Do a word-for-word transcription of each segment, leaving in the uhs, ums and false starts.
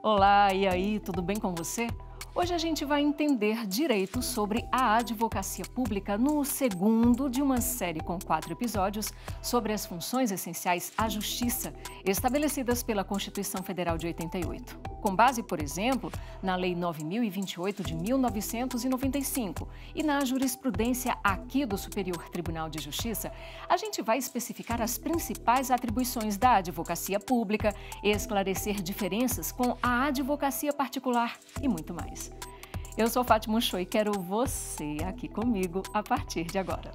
Olá, e aí, tudo bem com você? Hoje a gente vai entender direito sobre a advocacia pública no segundo de uma série com quatro episódios sobre as funções essenciais à justiça estabelecidas pela Constituição Federal de oitenta e oito. Com base, por exemplo, na Lei nove mil e vinte e oito de mil novecentos e noventa e cinco e na jurisprudência aqui do Superior Tribunal de Justiça, a gente vai especificar as principais atribuições da advocacia pública, esclarecer diferenças com a advocacia particular e muito mais. Eu sou Fátima Uchoa e quero você aqui comigo a partir de agora.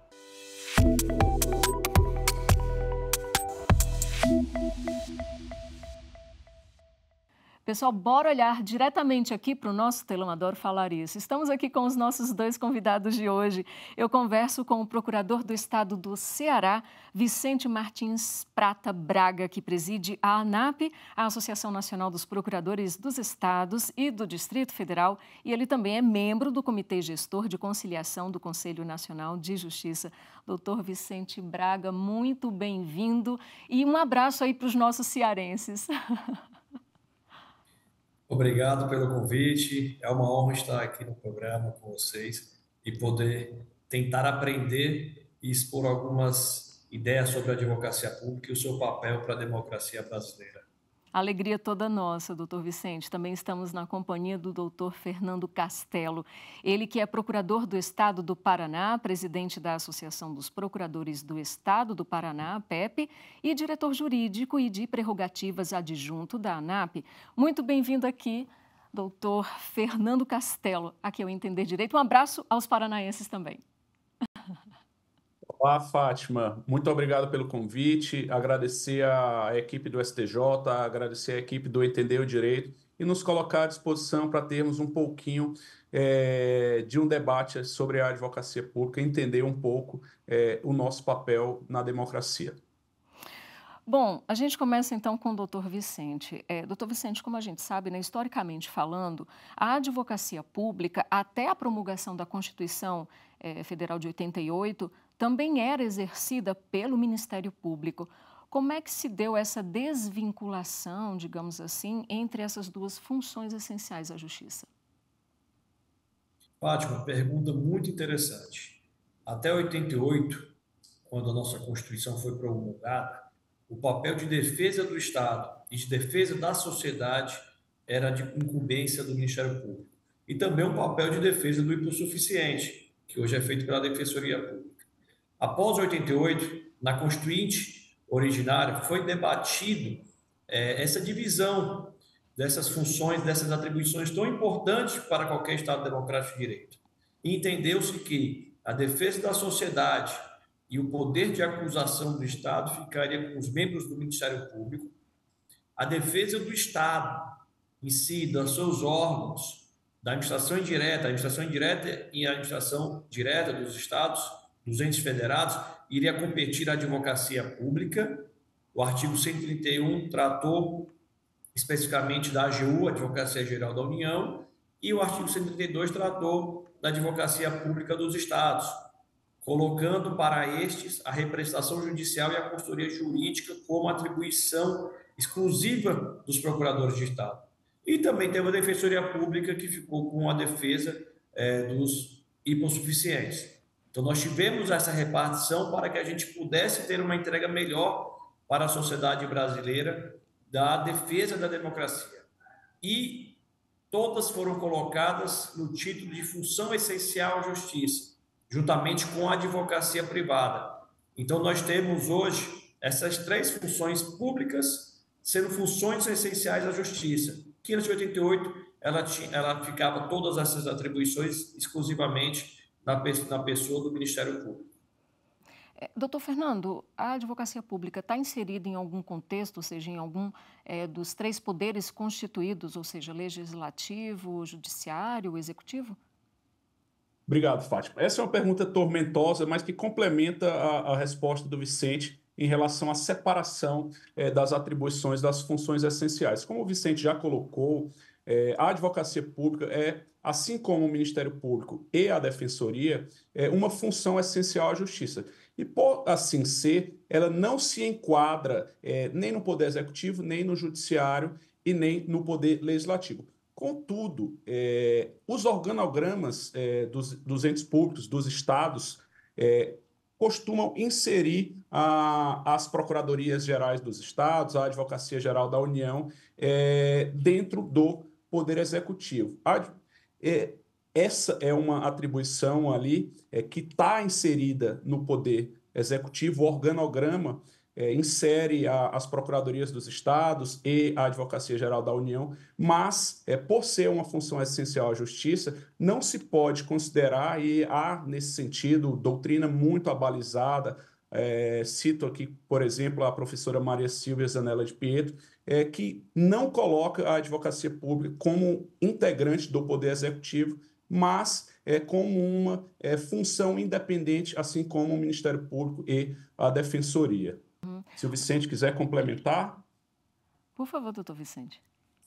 Pessoal, bora olhar diretamente aqui para o nosso telão, adoro falar isso. Estamos aqui com os nossos dois convidados de hoje. Eu converso com o procurador do estado do Ceará, Vicente Martins Prata Braga, que preside a ANAP, a Associação Nacional dos Procuradores dos Estados e do Distrito Federal, e ele também é membro do Comitê Gestor de Conciliação do Conselho Nacional de Justiça. Doutor Vicente Braga, muito bem-vindo e um abraço aí para os nossos cearenses. Obrigado pelo convite. É uma honra estar aqui no programa com vocês e poder tentar aprender e expor algumas ideias sobre a advocacia pública e o seu papel para a democracia brasileira. Alegria toda nossa, doutor Vicente. Também estamos na companhia do doutor Fernando Castelo. Ele que é procurador do Estado do Paraná, presidente da Associação dos Procuradores do Estado do Paraná, P E P, e diretor jurídico e de prerrogativas adjunto da ANAP. Muito bem-vindo aqui, doutor Fernando Castelo. Aqui eu entender direito. Um abraço aos paranaenses também. Olá, Fátima. Muito obrigado pelo convite. Agradecer à equipe do S T J, agradecer à equipe do Entender o Direito e nos colocar à disposição para termos um pouquinho é, de um debate sobre a advocacia pública, entender um pouco é, o nosso papel na democracia. Bom, a gente começa então com o doutor Vicente. É, doutor Vicente, como a gente sabe, né, historicamente falando, a advocacia pública, até a promulgação da Constituição é, Federal de oitenta e oito, também era exercida pelo Ministério Público. Como é que se deu essa desvinculação, digamos assim, entre essas duas funções essenciais à justiça? Fátima, pergunta muito interessante. Até oitenta e oito, quando a nossa Constituição foi promulgada, o papel de defesa do Estado e de defesa da sociedade era de incumbência do Ministério Público. E também o papel de defesa do hipossuficiente, que hoje é feito pela Defensoria Pública. Após oitenta e oito, na Constituinte originária, foi debatido é, essa divisão dessas funções, dessas atribuições tão importantes para qualquer Estado democrático de direito. E entendeu-se que a defesa da sociedade e o poder de acusação do Estado ficaria com os membros do Ministério Público, a defesa do Estado em si, dos seus órgãos, da administração indireta, a administração indireta e a administração direta dos Estados, dos entes federados, iria competir à advocacia pública. O artigo cento e trinta e um tratou especificamente da A G U, Advocacia Geral da União, e o artigo cento e trinta e dois tratou da advocacia pública dos Estados, colocando para estes a representação judicial e a consultoria jurídica como atribuição exclusiva dos procuradores de Estado. E também teve a Defensoria Pública, que ficou com a defesa é, dos hipossuficientes. Então, nós tivemos essa repartição para que a gente pudesse ter uma entrega melhor para a sociedade brasileira da defesa da democracia. E todas foram colocadas no título de função essencial à justiça, juntamente com a advocacia privada. Então, nós temos hoje essas três funções públicas sendo funções essenciais à justiça, que em oitenta e oito ela, tinha, ela ficava todas essas atribuições exclusivamente na, na pessoa do Ministério Público. É, doutor Fernando, a advocacia pública está inserida em algum contexto, ou seja, em algum é, dos três poderes constituídos, ou seja, legislativo, judiciário, executivo? Obrigado, Fátima. Essa é uma pergunta tormentosa, mas que complementa a, a resposta do Vicente em relação à separação eh, das atribuições das funções essenciais. Como o Vicente já colocou, eh, a advocacia pública é, assim como o Ministério Público e a Defensoria, é uma função essencial à justiça. E, por assim ser, ela não se enquadra eh, nem no Poder Executivo, nem no Judiciário, e nem no Poder Legislativo. Contudo, é, os organogramas é, dos, dos entes públicos, dos estados, é, costumam inserir a, as Procuradorias Gerais dos Estados, a Advocacia Geral da União, é, dentro do Poder Executivo. A, é, essa é uma atribuição ali é, que está inserida no Poder Executivo. O organograma é, insere a, as Procuradorias dos Estados e a Advocacia Geral da União, mas, é, por ser uma função essencial à Justiça, não se pode considerar, e há, nesse sentido, doutrina muito abalizada. É, cito aqui, por exemplo, a professora Maria Silvia Zanella de Pietro, é, que não coloca a advocacia pública como integrante do Poder Executivo, mas é, como uma é, função independente, assim como o Ministério Público e a Defensoria. Uhum. Se o Vicente quiser complementar. Por favor, doutor Vicente.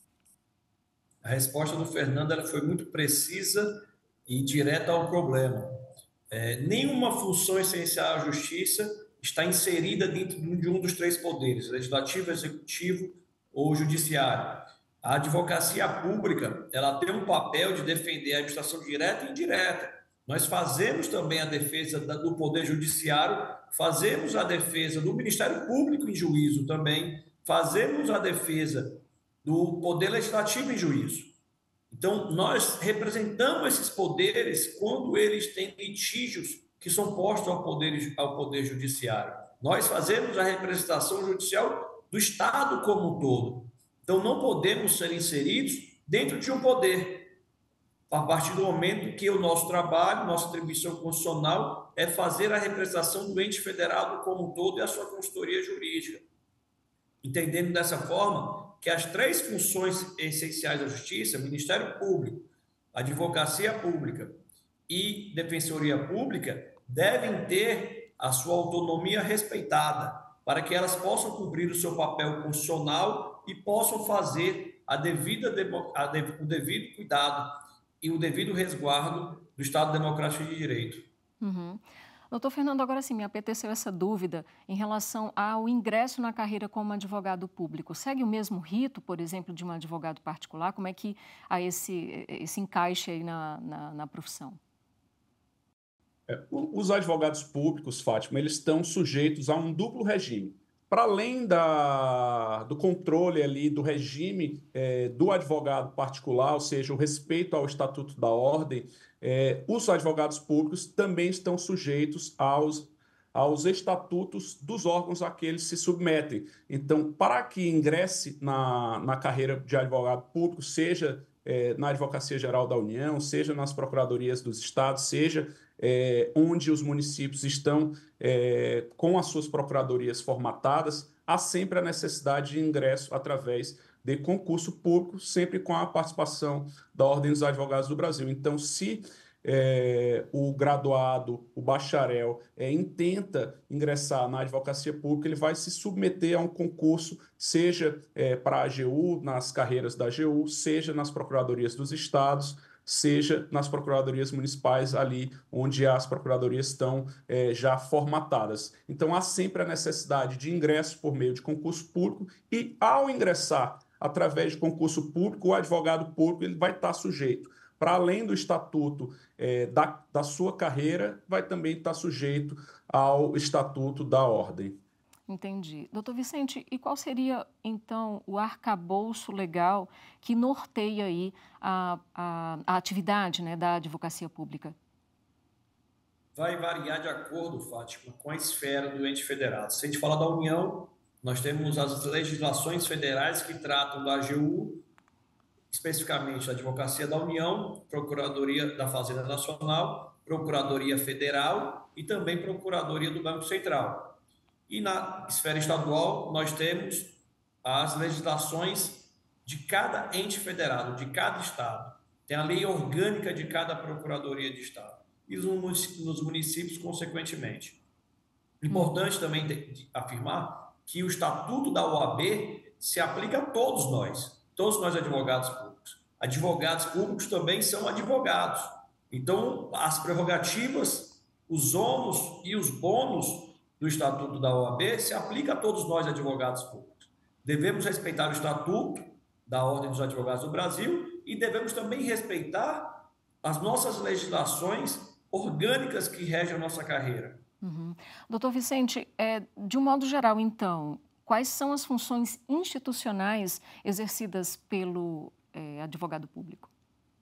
A resposta do Fernando ela foi muito precisa e direta ao problema. É, nenhuma função essencial à justiça está inserida dentro de um dos três poderes, legislativo, executivo ou judiciário. A advocacia pública ela tem um papel de defender a administração direta e indireta. Nós fazemos também a defesa do Poder Judiciário, fazemos a defesa do Ministério Público em juízo também, fazemos a defesa do Poder Legislativo em juízo. Então, nós representamos esses poderes quando eles têm litígios que são postos ao Poder, ao poder Judiciário. Nós fazemos a representação judicial do Estado como um todo. Então, não podemos ser inseridos dentro de um poder, a partir do momento que o nosso trabalho, nossa atribuição constitucional é fazer a representação do ente federado como um todo e a sua consultoria jurídica. Entendendo dessa forma que as três funções essenciais da Justiça, Ministério Público, Advocacia Pública e Defensoria Pública, devem ter a sua autonomia respeitada, para que elas possam cumprir o seu papel constitucional e possam fazer a devida, a de, o devido cuidado e o devido resguardo do Estado Democrático de Direito. Uhum. Doutor Fernando, agora sim, me apeteceu essa dúvida em relação ao ingresso na carreira como advogado público. Segue o mesmo rito, por exemplo, de um advogado particular? Como é que há esse, esse encaixe aí na, na, na profissão? É, os advogados públicos, Fátima, eles estão sujeitos a um duplo regime. Para além da, do controle ali do regime é, do advogado particular, ou seja, o respeito ao Estatuto da Ordem, é, os advogados públicos também estão sujeitos aos, aos estatutos dos órgãos a que eles se submetem. Então, para que ingresse na, na carreira de advogado público, seja é, na Advocacia Geral da União, seja nas Procuradorias dos Estados, seja É, onde os municípios estão é, com as suas procuradorias formatadas, há sempre a necessidade de ingresso através de concurso público, sempre com a participação da Ordem dos Advogados do Brasil. Então, se é, o graduado, o bacharel, é, intenta ingressar na advocacia pública, ele vai se submeter a um concurso, seja é, para a A G U, nas carreiras da A G U, seja nas procuradorias dos estados, seja nas procuradorias municipais, ali onde as procuradorias estão é, já formatadas. Então, há sempre a necessidade de ingresso por meio de concurso público e, ao ingressar através de concurso público, o advogado público ele vai estar sujeito, para além do estatuto é, da, da sua carreira, vai também estar sujeito ao estatuto da ordem. Entendi. Doutor Vicente, e qual seria, então, o arcabouço legal que norteia aí a, a, a atividade, né, da advocacia pública? Vai variar de acordo, Fátima, com a esfera do ente federado. Se a gente falar da União, nós temos as legislações federais que tratam da A G U, especificamente a Advocacia da União, Procuradoria da Fazenda Nacional, Procuradoria Federal e também Procuradoria do Banco Central. E na esfera estadual, nós temos as legislações de cada ente federado, de cada estado. Tem a lei orgânica de cada procuradoria de estado. E nos municípios, consequentemente. Importante também afirmar que o estatuto da O A B se aplica a todos nós, todos nós advogados públicos. Advogados públicos também são advogados. Então, as prerrogativas, os ônus e os bônus do Estatuto da O A B se aplica a todos nós, advogados públicos. Devemos respeitar o Estatuto, da Ordem dos Advogados do Brasil e devemos também respeitar as nossas legislações orgânicas que regem a nossa carreira. Uhum. Doutor Vicente, é, de um modo geral, então, quais são as funções institucionais exercidas pelo é, advogado público?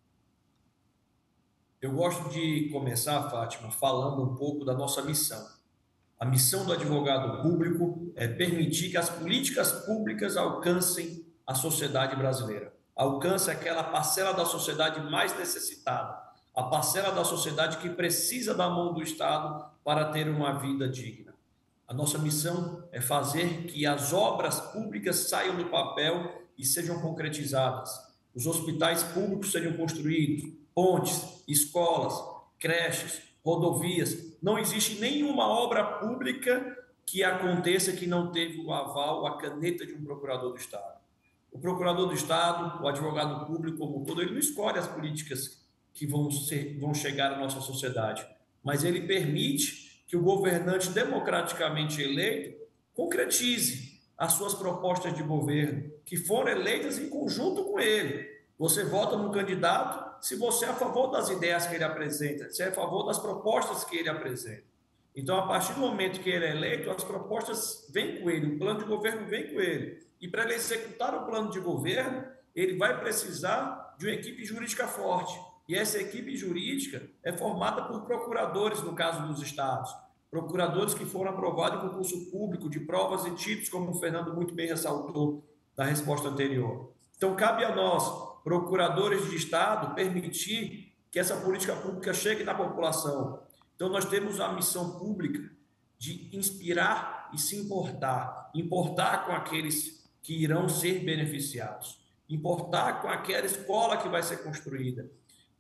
Eu gosto de começar, Fátima, falando um pouco da nossa missão. A missão do advogado público é permitir que as políticas públicas alcancem a sociedade brasileira. Alcance aquela parcela da sociedade mais necessitada, a parcela da sociedade que precisa da mão do Estado para ter uma vida digna. A nossa missão é fazer que as obras públicas saiam do papel e sejam concretizadas. Os hospitais públicos sejam construídos, pontes, escolas, creches, rodovias. Não existe nenhuma obra pública que aconteça que não teve o aval, a caneta de um procurador do Estado. O procurador do Estado, o advogado público como um todo, ele não escolhe as políticas que vão, ser, vão chegar à nossa sociedade, mas ele permite que o governante democraticamente eleito concretize as suas propostas de governo, que foram eleitas em conjunto com ele. Você vota no candidato se você é a favor das ideias que ele apresenta, se é a favor das propostas que ele apresenta. Então, a partir do momento que ele é eleito, as propostas vêm com ele, o plano de governo vem com ele. E para ele executar o plano de governo, ele vai precisar de uma equipe jurídica forte. E essa equipe jurídica é formada por procuradores, no caso dos estados. Procuradores que foram aprovados em concurso público de provas e títulos, como o Fernando muito bem ressaltou na resposta anterior. Então, cabe a nós, procuradores de Estado, permitir que essa política pública chegue na população. Então, nós temos a missão pública de inspirar e se importar. Importar com aqueles que irão ser beneficiados. Importar com aquela escola que vai ser construída.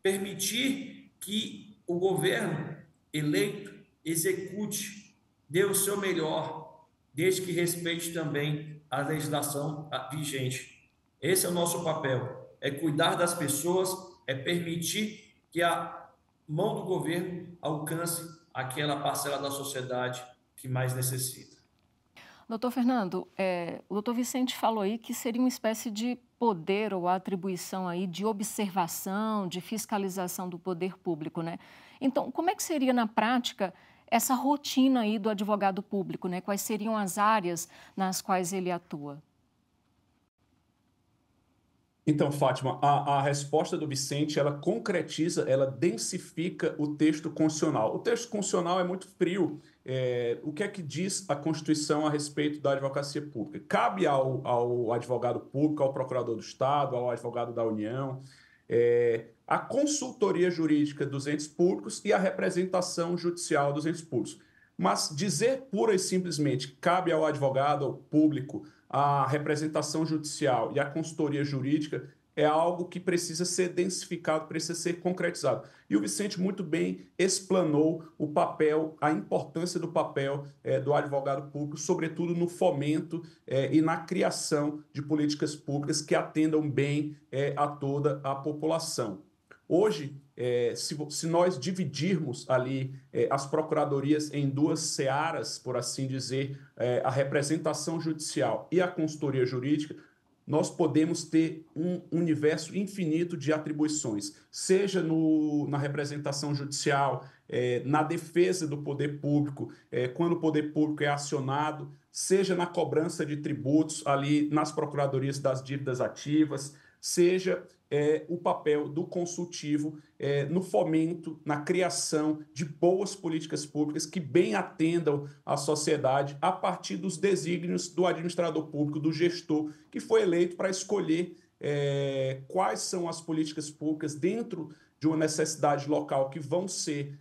Permitir que o governo eleito execute, dê o seu melhor, desde que respeite também a legislação vigente. Esse é o nosso papel, é cuidar das pessoas, é permitir que a mão do governo alcance aquela parcela da sociedade que mais necessita. Doutor Fernando, é, o doutor Vicente falou aí que seria uma espécie de poder ou atribuição aí de observação, de fiscalização do poder público, né? Então, como é que seria na prática essa rotina aí do advogado público, né? Quais seriam as áreas nas quais ele atua? Então, Fátima, a, a resposta do Vicente, ela concretiza, ela densifica o texto constitucional. O texto constitucional é muito frio. É, o que é que diz a Constituição a respeito da advocacia pública? Cabe ao, ao advogado público, ao procurador do Estado, ao advogado da União, é, a consultoria jurídica dos entes públicos e a representação judicial dos entes públicos. Mas dizer pura e simplesmente cabe ao advogado público a representação judicial e a consultoria jurídica é algo que precisa ser densificado, precisa ser concretizado. E o Vicente muito bem explanou o papel, a importância do papel é, do advogado público, sobretudo no fomento é, e na criação de políticas públicas que atendam bem é, a toda a população. Hoje, é, se, se nós dividirmos ali é, as procuradorias em duas searas, por assim dizer, é, a representação judicial e a consultoria jurídica, nós podemos ter um universo infinito de atribuições, seja no, na representação judicial, é, na defesa do poder público, é, quando o poder público é acionado, seja na cobrança de tributos ali nas procuradorias das dívidas ativas, seja é, o papel do consultivo é, no fomento, na criação de boas políticas públicas que bem atendam a sociedade a partir dos desígnios do administrador público, do gestor, que foi eleito para escolher é, quais são as políticas públicas dentro de uma necessidade local que vão ser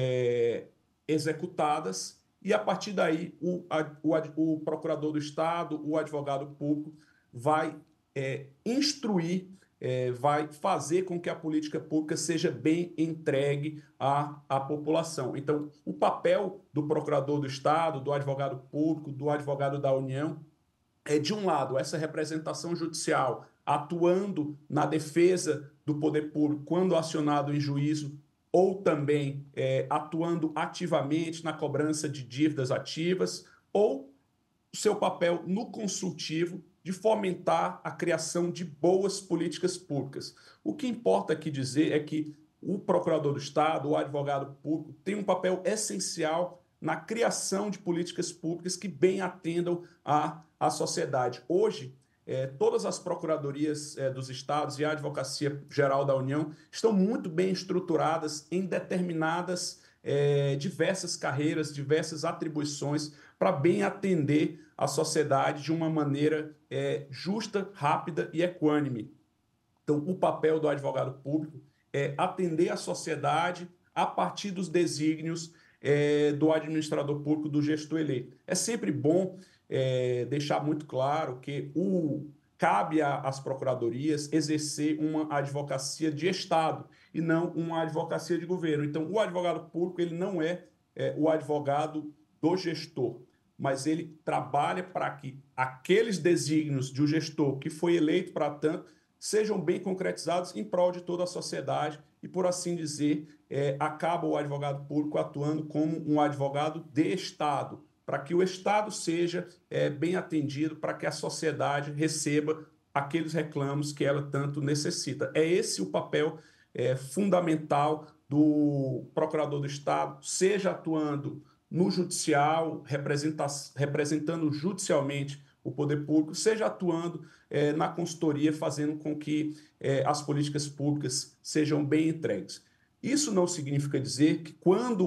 é, executadas e, a partir daí, o, a, o, o procurador do Estado, o advogado público, vai É, instruir, é, vai fazer com que a política pública seja bem entregue à, à população. Então, o papel do procurador do Estado, do advogado público, do advogado da União, é, de um lado, essa representação judicial atuando na defesa do poder público quando acionado em juízo, ou também é, atuando ativamente na cobrança de dívidas ativas, ou o seu papel no consultivo, de fomentar a criação de boas políticas públicas. O que importa aqui dizer é que o procurador do Estado, o advogado público, tem um papel essencial na criação de políticas públicas que bem atendam à, à sociedade. Hoje, eh, todas as procuradorias eh, dos estados e a Advocacia Geral da União estão muito bem estruturadas em determinadas eh, diversas carreiras, diversas atribuições para bem atender a sociedade de uma maneira é, justa, rápida e equânime. Então, o papel do advogado público é atender a sociedade a partir dos desígnios é, do administrador público, do gestor eleito. É sempre bom é, deixar muito claro que o, cabe às procuradorias exercer uma advocacia de Estado e não uma advocacia de governo. Então, o advogado público ele não é, é o advogado do gestor, mas ele trabalha para que aqueles desígnios de um gestor que foi eleito para tanto sejam bem concretizados em prol de toda a sociedade e, por assim dizer, é, acaba o advogado público atuando como um advogado de Estado, para que o Estado seja é, bem atendido, para que a sociedade receba aqueles reclamos que ela tanto necessita. É esse o papel é, fundamental do procurador do Estado, seja atuando no judicial, representando judicialmente o poder público, seja atuando eh, na consultoria, fazendo com que eh, as políticas públicas sejam bem entregues. Isso não significa dizer que quando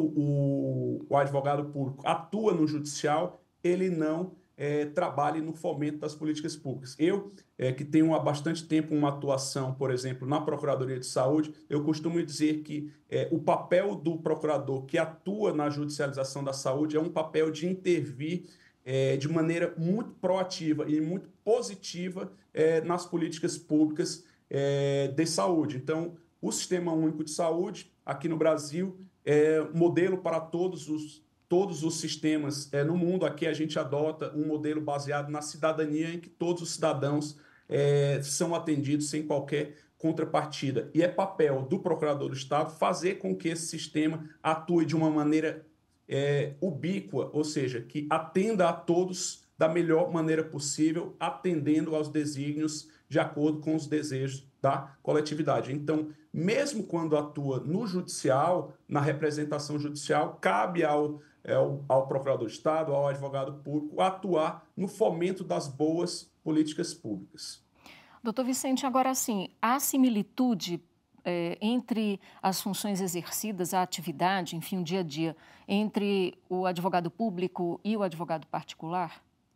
o, o advogado público atua no judicial, ele não eh, trabalhe no fomento das políticas públicas. Eu, eh, que tenho há bastante tempo uma atuação, por exemplo, na Procuradoria de Saúde, eu costumo dizer que eh, o papel do procurador que atua na judicialização da saúde é um papel de intervir É, de maneira muito proativa e muito positiva é, nas políticas públicas é, de saúde. Então, o Sistema Único de Saúde, aqui no Brasil, é modelo para todos os, todos os sistemas é, no mundo. Aqui a gente adota um modelo baseado na cidadania, em que todos os cidadãos é, são atendidos sem qualquer contrapartida. E é papel do Procurador do Estado fazer com que esse sistema atue de uma maneira É, ubíqua, ou seja, que atenda a todos da melhor maneira possível, atendendo aos desígnios de acordo com os desejos da coletividade. Então, mesmo quando atua no judicial, na representação judicial, cabe ao, ao, ao procurador de Estado, ao advogado público, atuar no fomento das boas políticas públicas. Doutor Vicente, agora sim, há similitude É, entre as funções exercidas, a atividade, enfim, o dia a dia, entre o advogado público e o advogado particular?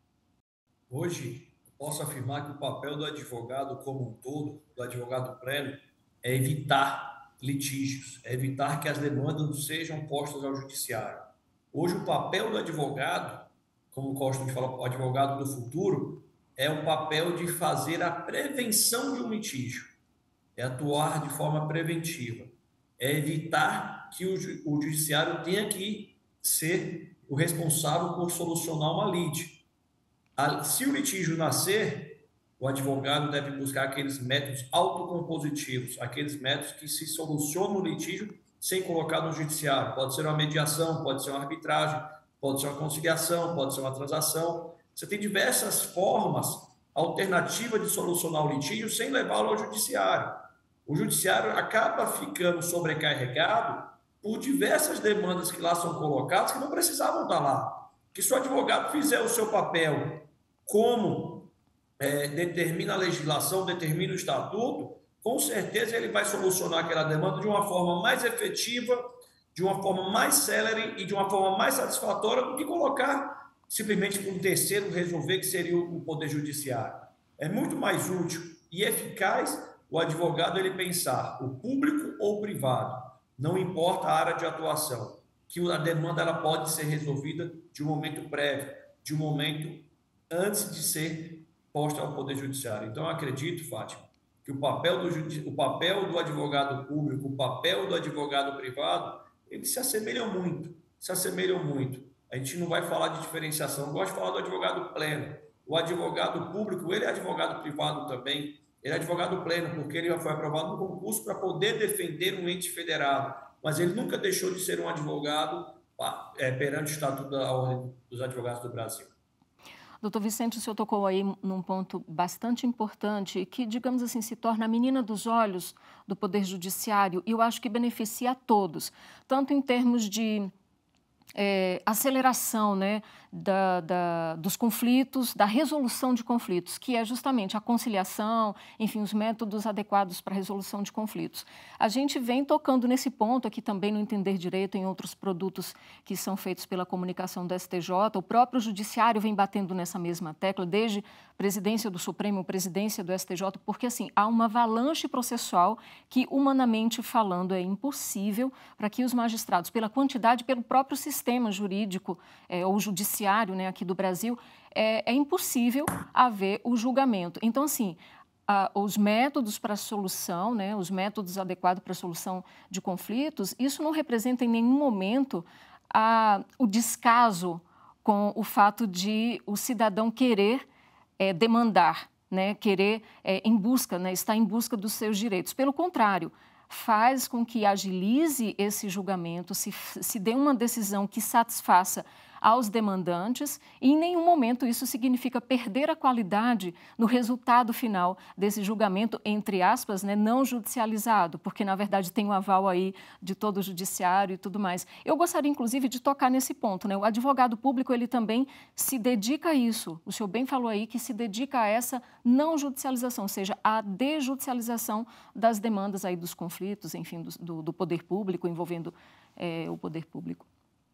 Hoje, posso afirmar que o papel do advogado como um todo, do advogado pleno, é evitar litígios, é evitar que as demandas sejam postas ao judiciário. Hoje, o papel do advogado, como gosto de falar, o advogado do futuro, é o papel de fazer a prevenção de um litígio. É atuar de forma preventiva, é evitar que o, o judiciário tenha que ser o responsável por solucionar uma lide. Se o litígio nascer, o advogado deve buscar aqueles métodos autocompositivos, aqueles métodos que se solucionam o litígio sem colocar no judiciário. Pode ser uma mediação, pode ser uma arbitragem, pode ser uma conciliação, pode ser uma transação. Você tem diversas formas alternativas de solucionar o litígio sem levá-lo ao judiciário. O judiciário acaba ficando sobrecarregado por diversas demandas que lá são colocadas que não precisavam estar lá. Que se o advogado fizer o seu papel como é, determina a legislação, determina o estatuto, com certeza ele vai solucionar aquela demanda de uma forma mais efetiva, de uma forma mais célere e de uma forma mais satisfatória do que colocar simplesmente para um terceiro resolver, que seria o Poder Judiciário. É muito mais útil e eficaz o advogado ele pensar o público ou o privado, não importa a área de atuação, que a demanda ela pode ser resolvida de um momento prévio, de um momento antes de ser posta ao Poder Judiciário. Então, eu acredito, Fátima, que o papel do, o papel do advogado público, o papel do advogado privado, eles se assemelham muito, se assemelham muito. A gente não vai falar de diferenciação, eu gosto de falar do advogado pleno. O advogado público, ele é advogado privado também, ele é advogado pleno, porque ele já foi aprovado no concurso para poder defender um ente federado, mas ele nunca deixou de ser um advogado é, perante o Estatuto da Ordem dos Advogados do Brasil. Doutor Vicente, o senhor tocou aí num ponto bastante importante que, digamos assim, se torna a menina dos olhos do Poder Judiciário e eu acho que beneficia a todos, tanto em termos de É, aceleração, né, da, da, dos conflitos, da resolução de conflitos, que é justamente a conciliação, enfim, os métodos adequados para a resolução de conflitos. A gente vem tocando nesse ponto aqui também no Entender Direito, em outros produtos que são feitos pela comunicação do S T J. O próprio Judiciário vem batendo nessa mesma tecla, desde presidência do Supremo, presidência do S T J, porque, assim, há uma avalanche processual que, humanamente falando, é impossível para que os magistrados, pela quantidade, pelo próprio sistema, sistema jurídico é, ou judiciário, né, aqui do Brasil, é, é impossível haver o julgamento. Então, assim, a, os métodos para a solução, né, os métodos adequados para a solução de conflitos, isso não representa em nenhum momento a, o descaso com o fato de o cidadão querer é, demandar, né, querer é, em busca, né, estar em busca dos seus direitos. Pelo contrário, faz com que agilize esse julgamento, se, se dê uma decisão que satisfaça aos demandantes e em nenhum momento isso significa perder a qualidade no resultado final desse julgamento, entre aspas, né, não judicializado, porque na verdade tem o aval aí de todo o judiciário e tudo mais. Eu gostaria inclusive de tocar nesse ponto, né? O advogado público ele também se dedica a isso, o senhor bem falou aí que se dedica a essa não judicialização, ou seja, a desjudicialização das demandas aí dos conflitos, enfim, do, do, do poder público, envolvendo é, o poder público.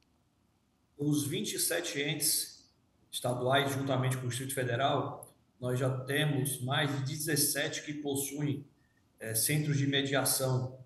Os vinte e sete entes estaduais, juntamente com o Distrito Federal, nós já temos mais de dezessete que possuem é, centros de mediação,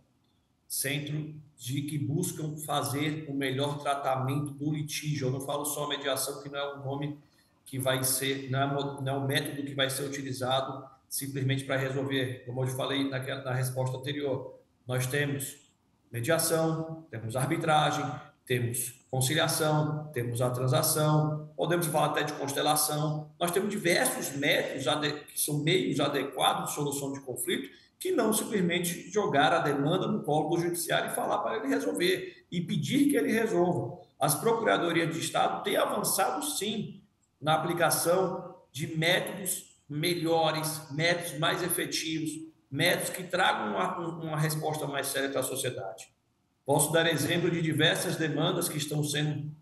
centro de que buscam fazer o melhor tratamento do litígio. Eu não falo só mediação, que não é um nome que vai ser, não é, não é um método que vai ser utilizado simplesmente para resolver. Como eu falei naquela, na resposta anterior, nós temos mediação, temos arbitragem, temos conciliação, temos a transação, podemos falar até de constelação. Nós temos diversos métodos que são meios adequados de solução de conflito, que não simplesmente jogar a demanda no colo do judiciário e falar para ele resolver e pedir que ele resolva. As procuradorias de Estado têm avançado, sim, na aplicação de métodos melhores, métodos mais efetivos, métodos que tragam uma, uma resposta mais séria para a sociedade. Posso dar exemplo de diversas demandas que estão sendo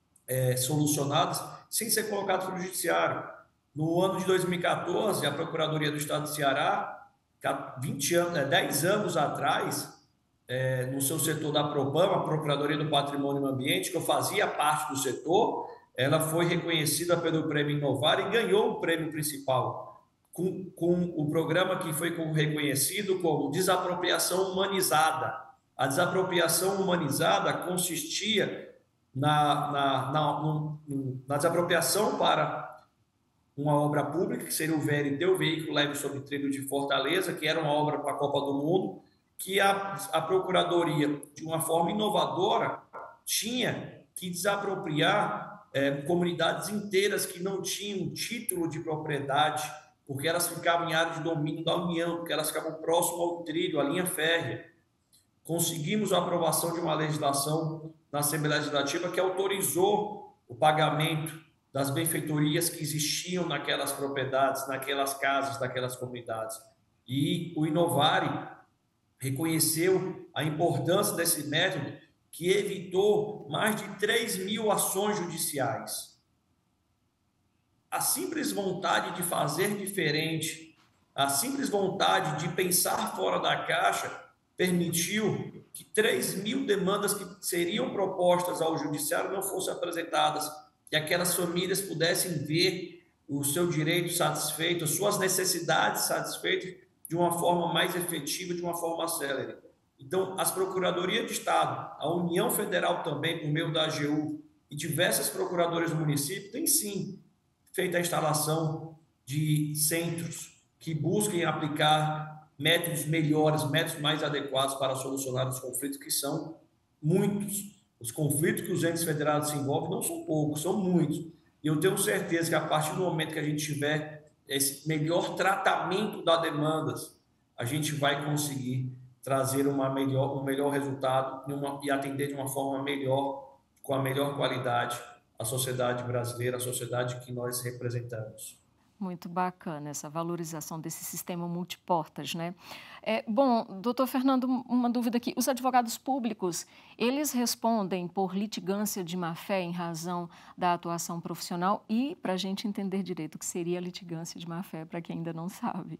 é, solucionadas sem ser colocadas para o judiciário. No ano de dois mil e quatorze, a Procuradoria do Estado do Ceará, vinte anos, dez anos atrás, é, no seu setor da PROPAM, a Procuradoria do Patrimônio e do Ambiente, que eu fazia parte do setor, ela foi reconhecida pelo Prêmio Inovar e ganhou o prêmio principal, com, com o programa que foi reconhecido como desapropriação humanizada. A desapropriação humanizada consistia na, na, na, no, na desapropriação para uma obra pública, que seria o V L T, o Veículo Leve sobre Trilho de Fortaleza, que era uma obra para a Copa do Mundo, que a, a Procuradoria, de uma forma inovadora, tinha que desapropriar é, comunidades inteiras que não tinham título de propriedade, porque elas ficavam em área de domínio da União, porque elas ficavam próximas ao trilho, à linha férrea. Conseguimos a aprovação de uma legislação na Assembleia Legislativa que autorizou o pagamento das benfeitorias que existiam naquelas propriedades, naquelas casas, naquelas comunidades. E o Inovari reconheceu a importância desse método, que evitou mais de três mil ações judiciais. A simples vontade de fazer diferente, a simples vontade de pensar fora da caixa, permitiu que três mil demandas que seriam propostas ao judiciário não fossem apresentadas, que aquelas famílias pudessem ver o seu direito satisfeito, as suas necessidades satisfeitas de uma forma mais efetiva, de uma forma célere. Então, as Procuradorias de Estado, a União Federal também, por meio da A G U, e diversas procuradorias do município, têm sim feito a instalação de centros que busquem aplicar métodos melhores, métodos mais adequados para solucionar os conflitos, que são muitos. Os conflitos que os entes federados se envolvem não são poucos, são muitos. E eu tenho certeza que a partir do momento que a gente tiver esse melhor tratamento das demandas, a gente vai conseguir trazer uma melhor, um melhor resultado e, uma, e atender de uma forma melhor, com a melhor qualidade, a sociedade brasileira, a sociedade que nós representamos. Muito bacana essa valorização desse sistema multiportas, né? É, bom, doutor Fernando, uma dúvida aqui. Os advogados públicos, eles respondem por litigância de má-fé em razão da atuação profissional? E, para a gente entender direito o que seria litigância de má-fé, para quem ainda não sabe.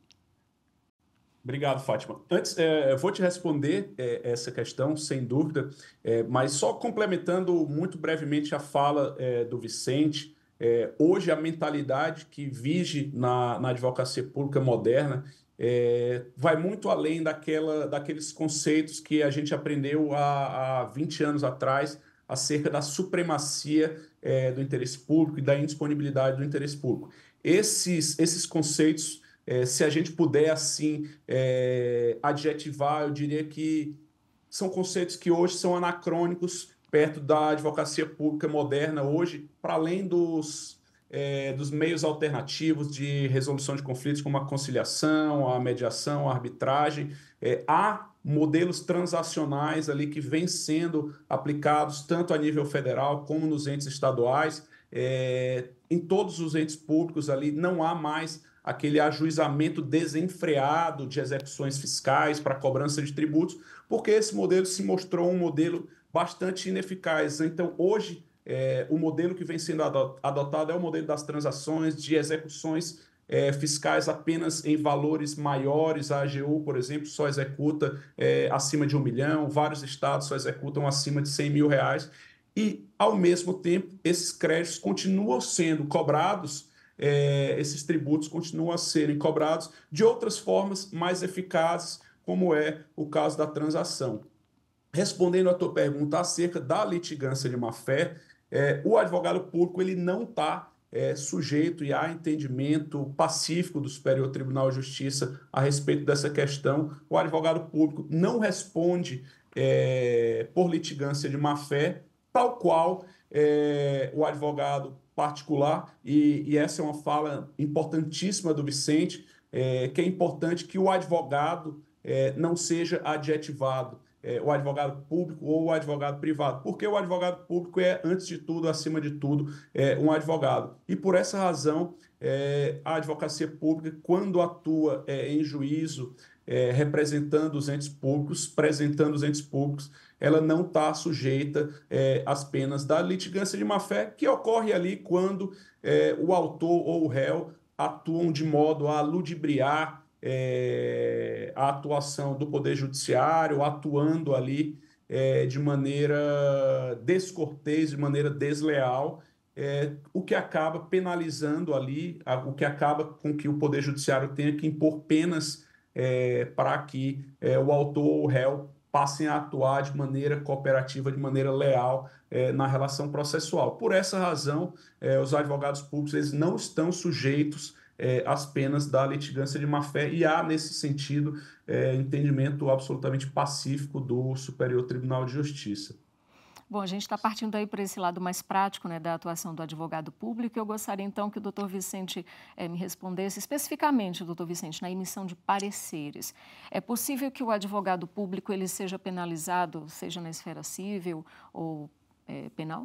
Obrigado, Fátima. Antes, é, eu vou te responder é, essa questão, sem dúvida, é, mas só complementando muito brevemente a fala é, do Vicente. É, hoje, a mentalidade que vige na, na advocacia pública moderna é, vai muito além daquela, daqueles conceitos que a gente aprendeu há, há vinte anos atrás acerca da supremacia é, do interesse público e da indisponibilidade do interesse público. Esses, esses conceitos, é, se a gente puder, assim, é, adjetivar, eu diria que são conceitos que hoje são anacrônicos perto da advocacia pública moderna hoje, para além dos, é, dos meios alternativos de resolução de conflitos, como a conciliação, a mediação, a arbitragem. É, há modelos transacionais ali que vêm sendo aplicados tanto a nível federal como nos entes estaduais. É, em todos os entes públicos ali não há mais aquele ajuizamento desenfreado de execuções fiscais para cobrança de tributos, porque esse modelo se mostrou um modelo bastante ineficaz. Então, hoje, é, o modelo que vem sendo adotado é o modelo das transações, de execuções é, fiscais apenas em valores maiores. A AGU, por exemplo, só executa é, acima de um milhão, vários estados só executam acima de cem mil reais. E, ao mesmo tempo, esses créditos continuam sendo cobrados, é, esses tributos continuam a serem cobrados de outras formas mais eficazes, como é o caso da transação. Respondendo à tua pergunta acerca da litigância de má-fé, é, o advogado público ele não está é, sujeito e há entendimento pacífico do Superior Tribunal de Justiça a respeito dessa questão. O advogado público não responde é, por litigância de má-fé, tal qual é, o advogado particular, e, e essa é uma fala importantíssima do Vicente, é, que é importante que o advogado é, não seja adjetivado, é, o advogado público ou o advogado privado, porque o advogado público é, antes de tudo, acima de tudo, é, um advogado. E por essa razão, é, a advocacia pública, quando atua é, em juízo, é, representando os entes públicos, apresentando os entes públicos, ela não está sujeita é, às penas da litigância de má-fé, que ocorre ali quando é, o autor ou o réu atuam de modo a ludibriar é, a atuação do Poder Judiciário, atuando ali é, de maneira descortês, de maneira desleal, é, o que acaba penalizando ali, a, o que acaba com que o Poder Judiciário tenha que impor penas é, para que é, o autor ou o réu passem a atuar de maneira cooperativa, de maneira leal é, na relação processual. Por essa razão, é, os advogados públicos eles não estão sujeitos é, às penas da litigância de má-fé e há, nesse sentido, é, entendimento absolutamente pacífico do Superior Tribunal de Justiça. Bom, a gente está partindo aí por esse lado mais prático, né, da atuação do advogado público. Eu gostaria, então, que o doutor Vicente eh, me respondesse especificamente, doutor Vicente, na emissão de pareceres. É possível que o advogado público ele seja penalizado, seja na esfera civil ou eh, penal?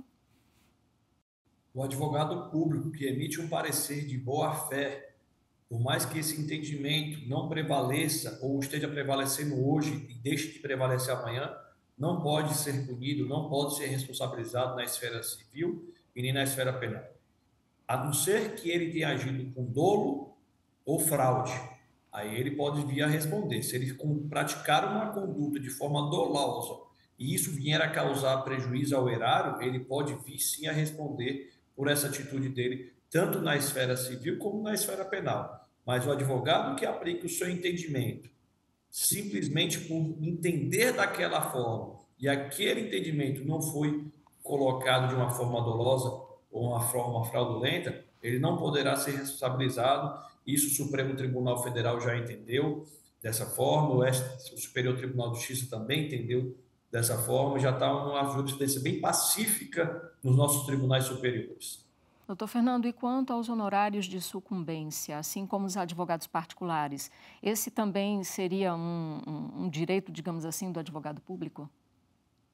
O advogado público que emite um parecer de boa-fé, por mais que esse entendimento não prevaleça ou esteja prevalecendo hoje e deixe de prevalecer amanhã, não pode ser punido, não pode ser responsabilizado na esfera civil e nem na esfera penal. A não ser que ele tenha agido com dolo ou fraude. Aí ele pode vir a responder. Se ele praticar uma conduta de forma dolosa e isso vier a causar prejuízo ao erário, ele pode vir sim a responder por essa atitude dele, tanto na esfera civil como na esfera penal. Mas o advogado que aplica o seu entendimento simplesmente por entender daquela forma e aquele entendimento não foi colocado de uma forma dolosa ou uma forma fraudulenta, ele não poderá ser responsabilizado. Isso o Supremo Tribunal Federal já entendeu dessa forma, o Superior Tribunal de Justiça também entendeu dessa forma, já está uma jurisprudência bem pacífica nos nossos tribunais superiores. Doutor Fernando, e quanto aos honorários de sucumbência, assim como os advogados particulares, esse também seria um, um, um direito, digamos assim, do advogado público?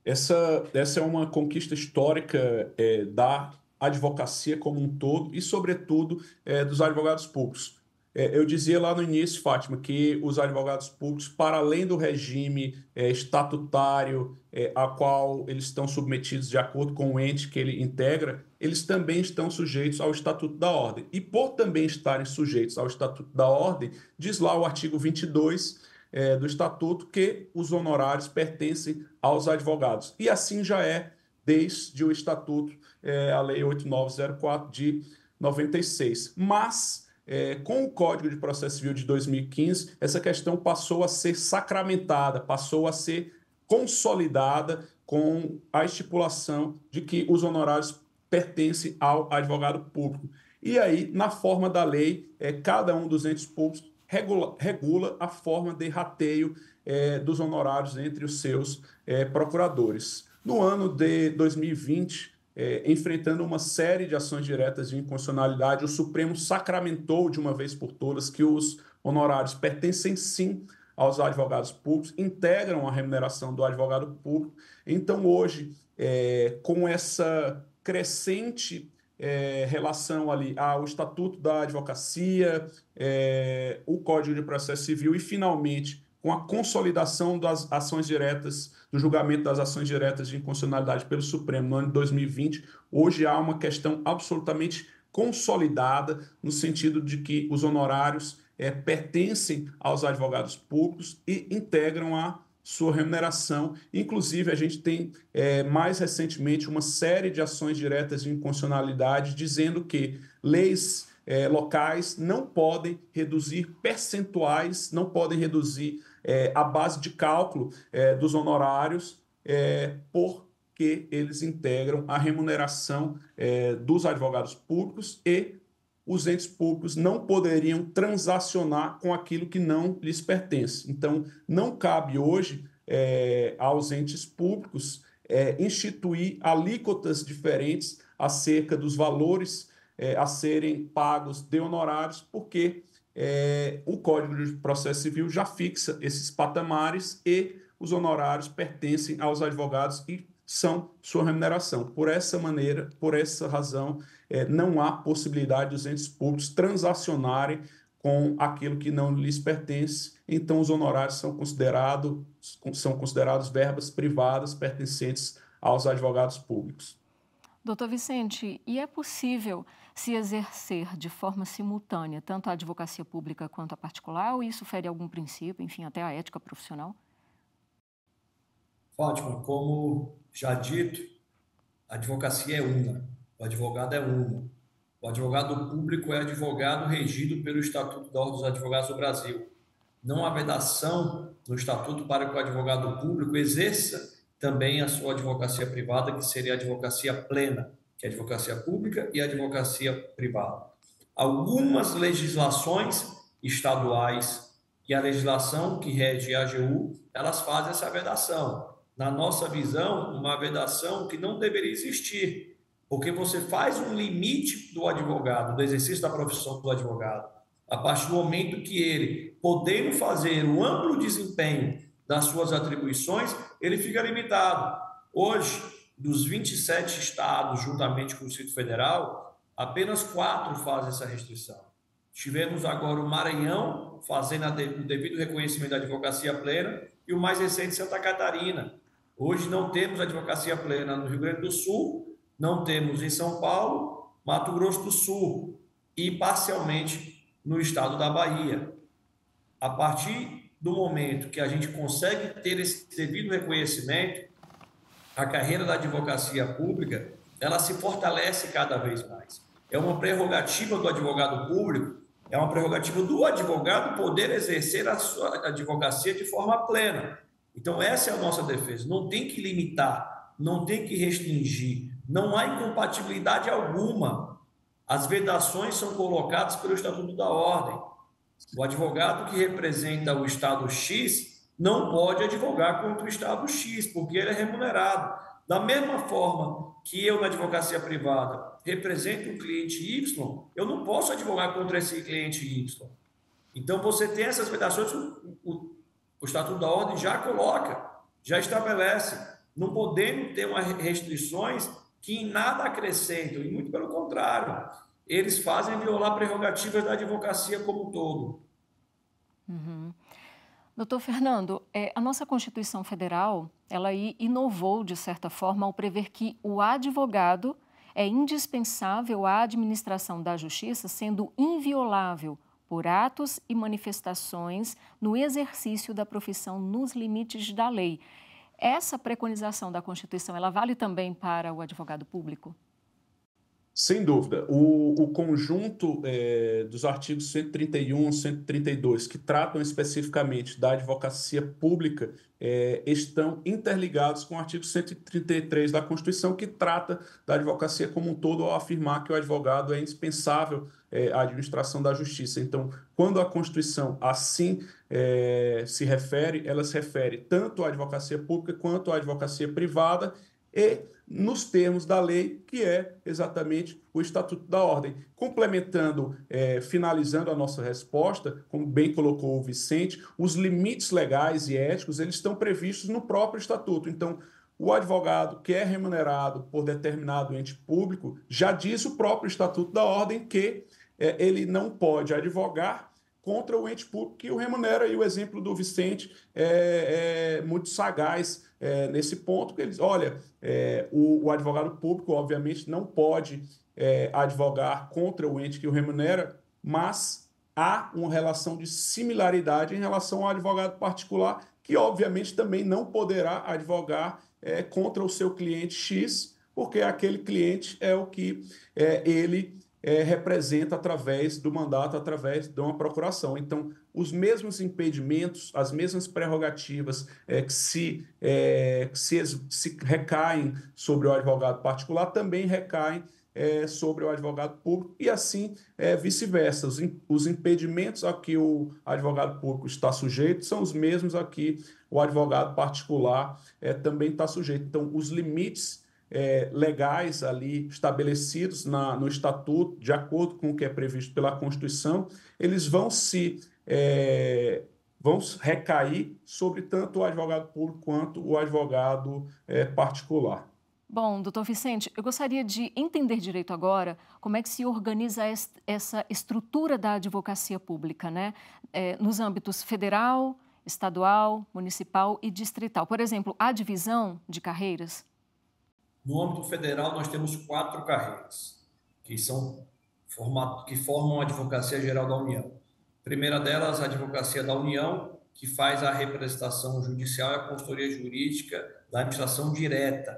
Essa, essa é uma conquista histórica é, da advocacia como um todo e, sobretudo, é, dos advogados públicos. É, eu dizia lá no início, Fátima, que os advogados públicos, para além do regime é, estatutário é, a qual eles estão submetidos de acordo com o ente que ele integra, eles também estão sujeitos ao Estatuto da Ordem. E por também estarem sujeitos ao Estatuto da Ordem, diz lá o artigo vinte e dois é, do Estatuto que os honorários pertencem aos advogados. E assim já é desde o Estatuto, é, a Lei oito mil novecentos e quatro de noventa e seis. Mas... É, com o Código de Processo Civil de dois mil e quinze, essa questão passou a ser sacramentada, passou a ser consolidada com a estipulação de que os honorários pertencem ao advogado público. E aí, na forma da lei, é, cada um dos entes públicos regula, regula a forma de rateio é, dos honorários entre os seus é, procuradores. No ano de dois mil e vinte, É, enfrentando uma série de ações diretas de inconstitucionalidade, o Supremo sacramentou de uma vez por todas que os honorários pertencem sim aos advogados públicos, integram a remuneração do advogado público. Então, hoje, é, com essa crescente é, relação ali ao Estatuto da Advocacia, é, o Código de Processo Civil e, finalmente, com a consolidação das ações diretas, do julgamento das ações diretas de inconstitucionalidade pelo Supremo no ano de dois mil e vinte, hoje há uma questão absolutamente consolidada no sentido de que os honorários é, pertencem aos advogados públicos e integram a sua remuneração. Inclusive, a gente tem, é, mais recentemente, uma série de ações diretas de inconstitucionalidade dizendo que leis é, locais não podem reduzir percentuais, não podem reduzir É, a base de cálculo é, dos honorários, é, porque eles integram a remuneração é, dos advogados públicos e os entes públicos não poderiam transacionar com aquilo que não lhes pertence. Então, não cabe hoje é, aos entes públicos é, instituir alíquotas diferentes acerca dos valores é, a serem pagos de honorários, porque É, o Código de Processo Civil já fixa esses patamares e os honorários pertencem aos advogados e são sua remuneração. Por essa maneira, por essa razão, é, não há possibilidade dos entes públicos transacionarem com aquilo que não lhes pertence, então os honorários são considerados, são considerados verbas privadas pertencentes aos advogados públicos. Doutor Vicente, e é possível se exercer de forma simultânea tanto a advocacia pública quanto a particular, ou isso fere algum princípio, enfim, até a ética profissional? Fátima, como já dito, a advocacia é uma, o advogado é uma. O advogado público é advogado regido pelo Estatuto da Ordem dos Advogados do Brasil. Não há vedação no Estatuto para que o advogado público exerça também a sua advocacia privada, que seria a advocacia plena, que é a advocacia pública e a advocacia privada. Algumas legislações estaduais e a legislação que rege a A G U, elas fazem essa vedação. Na nossa visão, uma vedação que não deveria existir, porque você faz um limite do advogado, do exercício da profissão do advogado, a partir do momento que ele, podendo fazer um amplo desempenho das suas atribuições, ele fica limitado. Hoje, dos vinte e sete estados, juntamente com o Distrito Federal, apenas quatro fazem essa restrição. Tivemos agora o Maranhão fazendo o devido reconhecimento da advocacia plena e o mais recente, Santa Catarina. Hoje não temos advocacia plena no Rio Grande do Sul, não temos em São Paulo, Mato Grosso do Sul e parcialmente no estado da Bahia. A partir do momento que a gente consegue ter esse devido reconhecimento, a carreira da advocacia pública, ela se fortalece cada vez mais. É uma prerrogativa do advogado público, é uma prerrogativa do advogado poder exercer a sua advocacia de forma plena. Então, essa é a nossa defesa. Não tem que limitar, não tem que restringir, não há incompatibilidade alguma. As vedações são colocadas pelo Estatuto da Ordem. O advogado que representa o Estado X não pode advogar contra o Estado X, porque ele é remunerado. Da mesma forma que eu, na advocacia privada, represento um cliente Y, eu não posso advogar contra esse cliente Y. Então, você tem essas vedações, o, o, o Estatuto da Ordem já coloca, já estabelece. não podemos ter uma restrições que em nada acrescentam, e muito pelo contrário, eles fazem violar prerrogativas da advocacia como um todo. Uhum. Doutor Fernando, é, a nossa Constituição Federal, ela aí inovou, de certa forma, ao prever que o advogado é indispensável à administração da justiça, sendo inviolável por atos e manifestações no exercício da profissão nos limites da lei. Essa preconização da Constituição, ela vale também para o advogado público? Sem dúvida. O, o conjunto é, dos artigos cento e trinta e um, cento e trinta e dois, que tratam especificamente da advocacia pública, é, estão interligados com o artigo cento e trinta e três da Constituição, que trata da advocacia como um todo, ao afirmar que o advogado é indispensável é, à administração da justiça. Então, quando a Constituição assim é, se refere, ela se refere tanto à advocacia pública quanto à advocacia privada, e nos termos da lei, que é exatamente o Estatuto da Ordem. Complementando, é, finalizando a nossa resposta, como bem colocou o Vicente, os limites legais e éticos, eles estão previstos no próprio Estatuto. Então, o advogado que é remunerado por determinado ente público, já diz o próprio Estatuto da Ordem que é, ele não pode advogar contra o ente público que o remunera, e o exemplo do Vicente é, é muito sagaz é, nesse ponto, que eles, olha, é, o, o advogado público, obviamente, não pode é, advogar contra o ente que o remunera, mas há uma relação de similaridade em relação ao advogado particular, que, obviamente, também não poderá advogar é, contra o seu cliente X, porque aquele cliente é o que é, ele É, representa através do mandato, através de uma procuração. Então, os mesmos impedimentos, as mesmas prerrogativas é, que, se, é, que se, se recaem sobre o advogado particular, também recaem é, sobre o advogado público, e assim é, vice-versa. Os, os impedimentos a que o advogado público está sujeito são os mesmos a que o advogado particular é, também está sujeito. Então, os limites É, legais ali estabelecidos na, no Estatuto, de acordo com o que é previsto pela Constituição, eles vão se é, vão recair sobre tanto o advogado público quanto o advogado é, particular. Bom, doutor Vicente, eu gostaria de entender direito agora como é que se organiza essa estrutura da advocacia pública, né? É, nos âmbitos federal, estadual, municipal e distrital. Por exemplo, a divisão de carreiras? No âmbito federal, nós temos quatro carreiras, que são formato, que formam a Advocacia Geral da União. A primeira delas, a Advocacia da União, que faz a representação judicial e a consultoria jurídica da administração direta.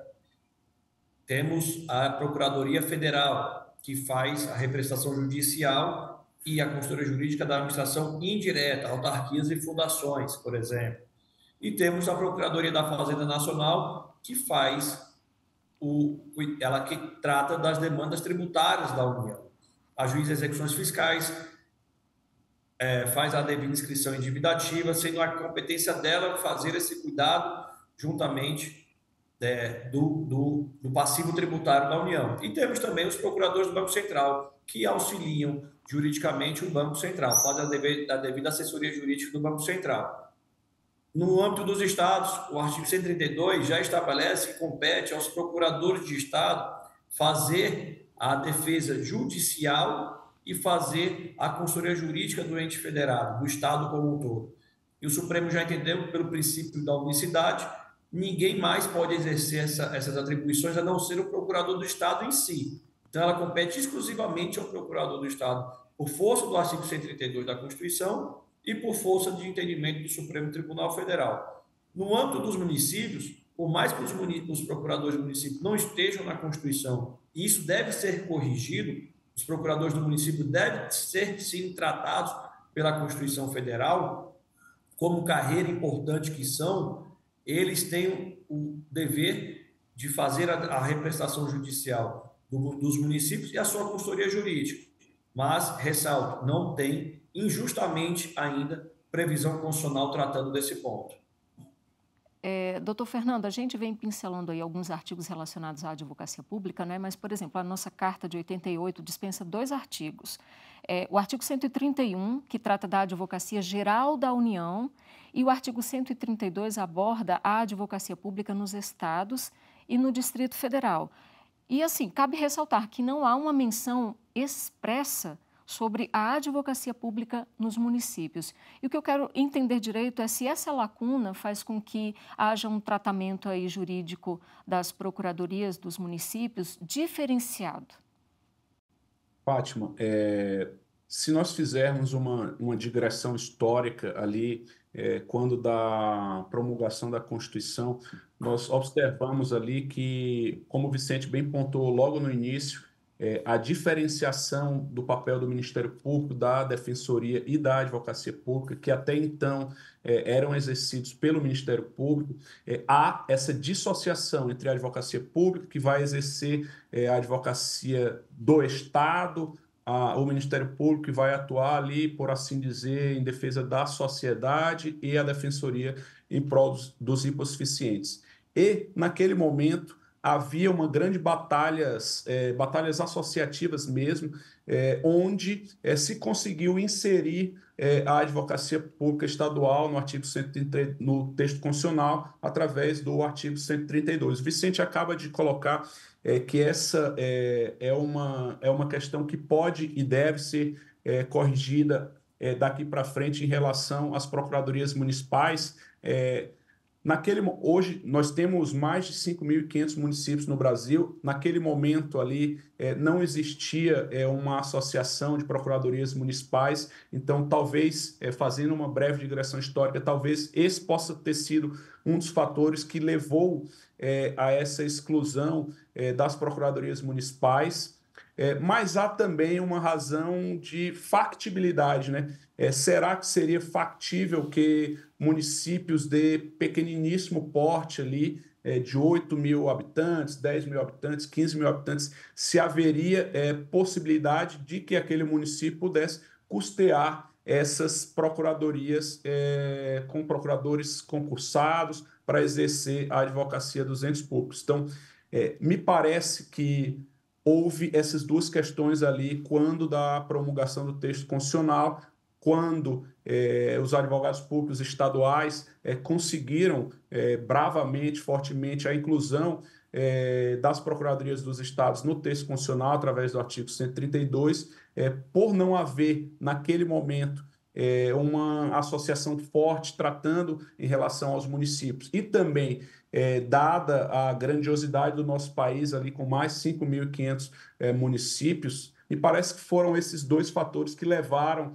Temos a Procuradoria Federal, que faz a representação judicial e a consultoria jurídica da administração indireta, autarquias e fundações, por exemplo. E temos a Procuradoria da Fazenda Nacional, que faz O, ela que trata das demandas tributárias da União. A juíza de execuções fiscais é, faz a devida inscrição em dívida ativa, sendo a competência dela fazer esse cuidado juntamente é, do, do, do passivo tributário da União. E temos também os procuradores do Banco Central, que auxiliam juridicamente o Banco Central, fazem a devida, a devida assessoria jurídica do Banco Central. No âmbito dos estados, o artigo cento e trinta e dois já estabelece que compete aos procuradores de estado fazer a defesa judicial e fazer a consultoria jurídica do ente federado, do estado como um todo. E o Supremo já entendeu, pelo princípio da unicidade, ninguém mais pode exercer essa, essas atribuições a não ser o procurador do estado em si. Então, ela compete exclusivamente ao procurador do estado, por força do artigo cento e trinta e dois da Constituição e por força de entendimento do Supremo Tribunal Federal. No âmbito dos municípios, por mais que os, os procuradores do município não estejam na Constituição, e isso deve ser corrigido, os procuradores do município devem ser sim tratados pela Constituição Federal, como carreira importante que são, eles têm o dever de fazer a, a representação judicial do, dos municípios e a sua consultoria jurídica. Mas, ressalto, não tem injustamente ainda previsão constitucional tratando desse ponto. É, doutor Fernando, a gente vem pincelando aí alguns artigos relacionados à advocacia pública, né? Mas, por exemplo, a nossa Carta de oitenta e oito dispensa dois artigos. É, o artigo cento e trinta e um, que trata da Advocacia Geral da União, e o artigo cento e trinta e dois aborda a advocacia pública nos estados e no Distrito Federal. E, assim, cabe ressaltar que não há uma menção expressa sobre a advocacia pública nos municípios. E o que eu quero entender direito é se essa lacuna faz com que haja um tratamento aí jurídico das procuradorias dos municípios diferenciado. Fátima, é, se nós fizermos uma, uma digressão histórica ali, é, quando da promulgação da Constituição, nós observamos ali que, como o Vicente bem pontuou logo no início, é, a diferenciação do papel do Ministério Público, da Defensoria e da Advocacia Pública, que até então é, eram exercidos pelo Ministério Público, é, há essa dissociação entre a Advocacia Pública, que vai exercer é, a advocacia do Estado, a, o Ministério Público, que vai atuar ali, por assim dizer, em defesa da sociedade, e a Defensoria em prol dos, dos hipossuficientes. E, naquele momento, havia uma grande batalhas, é, batalhas associativas mesmo, é, onde é, se conseguiu inserir é, a advocacia pública estadual no artigo cento e trinta, no texto constitucional, através do artigo cento e trinta e dois. O Vicente acaba de colocar é, que essa é, é, uma, é uma questão que pode e deve ser é, corrigida é, daqui para frente em relação às procuradorias municipais. é, Naquele, hoje, nós temos mais de cinco mil e quinhentos municípios no Brasil. Naquele momento ali, é, não existia é, uma associação de procuradorias municipais. Então, talvez, é, fazendo uma breve digressão histórica, talvez esse possa ter sido um dos fatores que levou é, a essa exclusão é, das procuradorias municipais. É, mas há também uma razão de factibilidade, né? É, será que seria factível que municípios de pequeniníssimo porte ali, é, de oito mil habitantes, dez mil habitantes, quinze mil habitantes, se haveria é, possibilidade de que aquele município pudesse custear essas procuradorias é, com procuradores concursados para exercer a advocacia dos entes públicos? Então, é, me parece que houve essas duas questões ali quando da promulgação do texto constitucional, quando eh, os advogados públicos estaduais eh, conseguiram eh, bravamente, fortemente, a inclusão eh, das procuradorias dos estados no texto constitucional, através do artigo cento e trinta e dois, eh, por não haver, naquele momento, eh, uma associação forte tratando em relação aos municípios. E também, eh, dada a grandiosidade do nosso país, ali com mais de cinco mil e quinhentos eh, municípios, me parece que foram esses dois fatores que levaram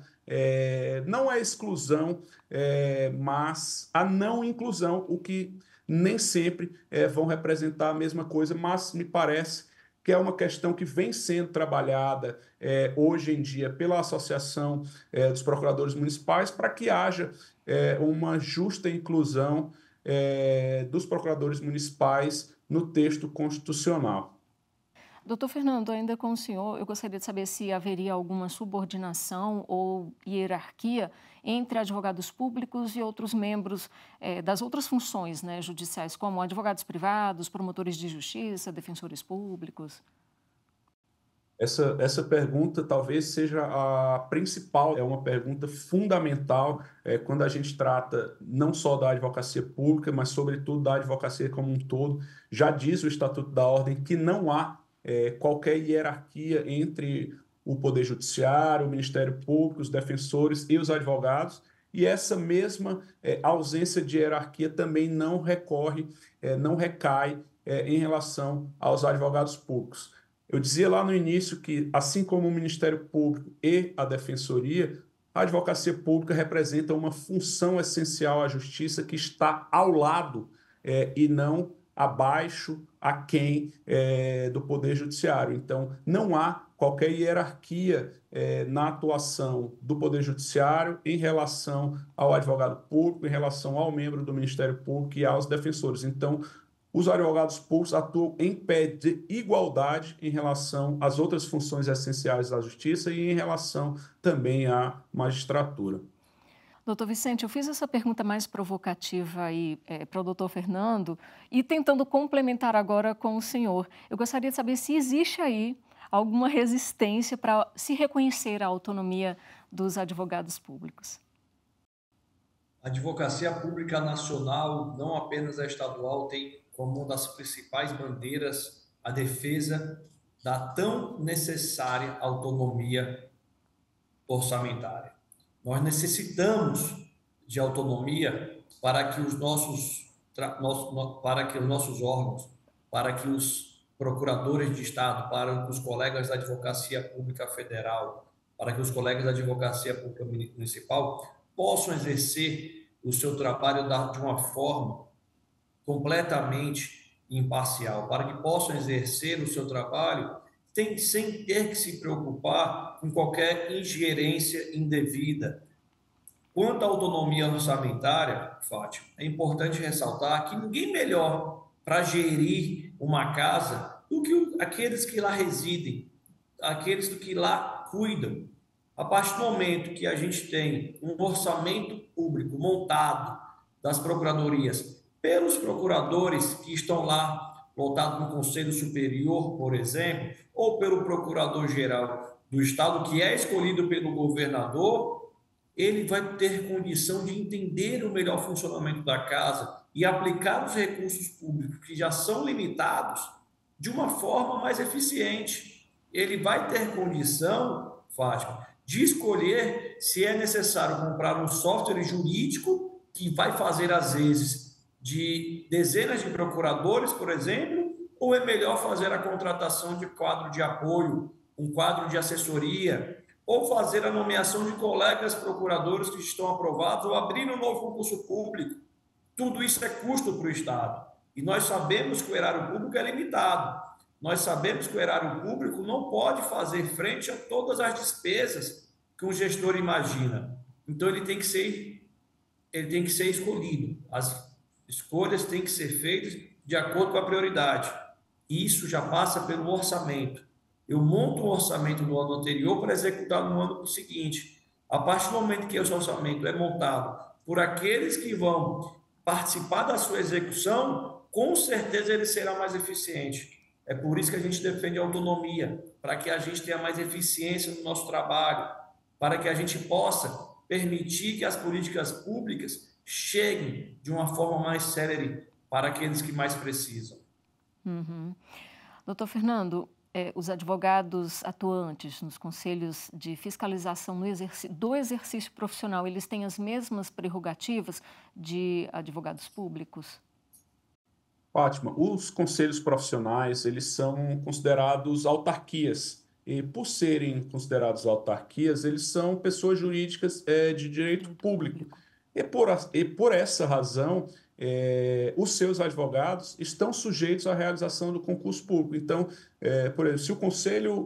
É, não a exclusão, é, mas a não inclusão, o que nem sempre é, vão representar a mesma coisa, mas me parece que é uma questão que vem sendo trabalhada é, hoje em dia pela Associação é, dos Procuradores Municipais para que haja é, uma justa inclusão é, dos procuradores municipais no texto constitucional. Doutor Fernando, ainda com o senhor, eu gostaria de saber se haveria alguma subordinação ou hierarquia entre advogados públicos e outros membros eh, das outras funções, né, judiciais, como advogados privados, promotores de justiça, defensores públicos. Essa, essa pergunta talvez seja a principal, é uma pergunta fundamental é, quando a gente trata não só da advocacia pública, mas sobretudo da advocacia como um todo. Já diz o Estatuto da Ordem que não há É, qualquer hierarquia entre o Poder Judiciário, o Ministério Público, os defensores e os advogados, e essa mesma é, ausência de hierarquia também não recorre, é, não recai é, em relação aos advogados públicos. Eu dizia lá no início que, assim como o Ministério Público e a Defensoria, a advocacia pública representa uma função essencial à justiça que está ao lado é, e não abaixo, aquém é, do Poder Judiciário. Então, não há qualquer hierarquia é, na atuação do Poder Judiciário em relação ao advogado público, em relação ao membro do Ministério Público e aos defensores. Então, os advogados públicos atuam em pé de igualdade em relação às outras funções essenciais da Justiça e em relação também à magistratura. Doutor Vicente, eu fiz essa pergunta mais provocativa aí é, para o doutor Fernando e tentando complementar agora com o senhor. Eu gostaria de saber se existe aí alguma resistência para se reconhecer a autonomia dos advogados públicos? A advocacia pública nacional, não apenas a estadual, tem como uma das principais bandeiras a defesa da tão necessária autonomia orçamentária. Nós necessitamos de autonomia para que os nossos, para que os nossos órgãos, para que os procuradores de Estado, para que os colegas da Advocacia Pública Federal, para que os colegas da Advocacia Pública Municipal possam exercer o seu trabalho de uma forma completamente imparcial, para que possam exercer o seu trabalho tem, sem ter que se preocupar com qualquer ingerência indevida. Quanto à autonomia orçamentária, Fátima, é importante ressaltar que ninguém melhor para gerir uma casa do que aqueles que lá residem, aqueles que lá cuidam. A partir do momento que a gente tem um orçamento público montado das procuradorias pelos procuradores que estão lá, lotados no Conselho Superior, por exemplo, ou pelo Procurador-Geral do Estado, que é escolhido pelo governador, ele vai ter condição de entender o melhor funcionamento da casa e aplicar os recursos públicos que já são limitados de uma forma mais eficiente. Ele vai ter condição, Fátima, de escolher se é necessário comprar um software jurídico que vai fazer, às vezes, de dezenas de procuradores, por exemplo, ou é melhor fazer a contratação de quadro de apoio, um quadro de assessoria, ou fazer a nomeação de colegas procuradores que estão aprovados, ou abrir um novo concurso público. Tudo isso é custo para o Estado. E nós sabemos que o erário público é limitado. Nós sabemos que o erário público não pode fazer frente a todas as despesas que um gestor imagina. Então, ele tem que ser, ele tem que ser escolhido. As escolhas têm que ser feitas de acordo com a prioridade. Isso já passa pelo orçamento. Eu monto um orçamento no ano anterior para executar no ano seguinte. A partir do momento que esse orçamento é montado por aqueles que vão participar da sua execução, com certeza ele será mais eficiente. É por isso que a gente defende a autonomia, para que a gente tenha mais eficiência no nosso trabalho, para que a gente possa permitir que as políticas públicas cheguem de uma forma mais célere para aqueles que mais precisam. Uhum. Doutor Fernando, eh, os advogados atuantes nos conselhos de fiscalização no exerc- do exercício profissional, eles têm as mesmas prerrogativas de advogados públicos? Fátima, os conselhos profissionais, eles são considerados autarquias. E por serem considerados autarquias, eles são pessoas jurídicas é, de direito Direito público. público. E por, a- e por essa razão, é, os seus advogados estão sujeitos à realização do concurso público. Então, é, por exemplo, se o Conselho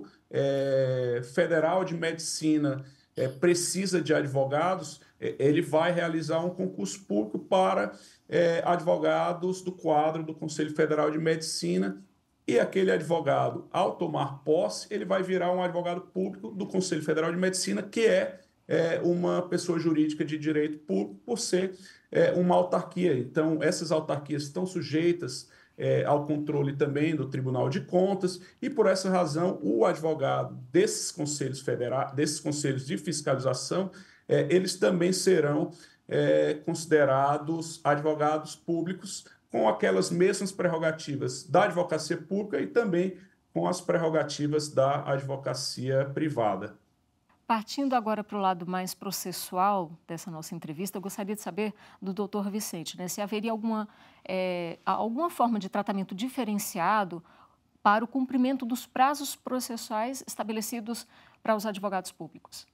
é, Federal de Medicina é, precisa de advogados, é, ele vai realizar um concurso público para é, advogados do quadro do Conselho Federal de Medicina, e aquele advogado, ao tomar posse, ele vai virar um advogado público do Conselho Federal de Medicina, que é, é uma pessoa jurídica de direito público, por ser é, uma autarquia. Então, essas autarquias estão sujeitas é, ao controle também do Tribunal de Contas, e por essa razão, o advogado desses conselhos federais, desses conselhos de fiscalização, é, eles também serão é, considerados advogados públicos, com aquelas mesmas prerrogativas da advocacia pública e também com as prerrogativas da advocacia privada. Partindo agora para o lado mais processual dessa nossa entrevista, eu gostaria de saber do doutor Vicente, né, se haveria alguma, é, alguma forma de tratamento diferenciado para o cumprimento dos prazos processuais estabelecidos para os advogados públicos.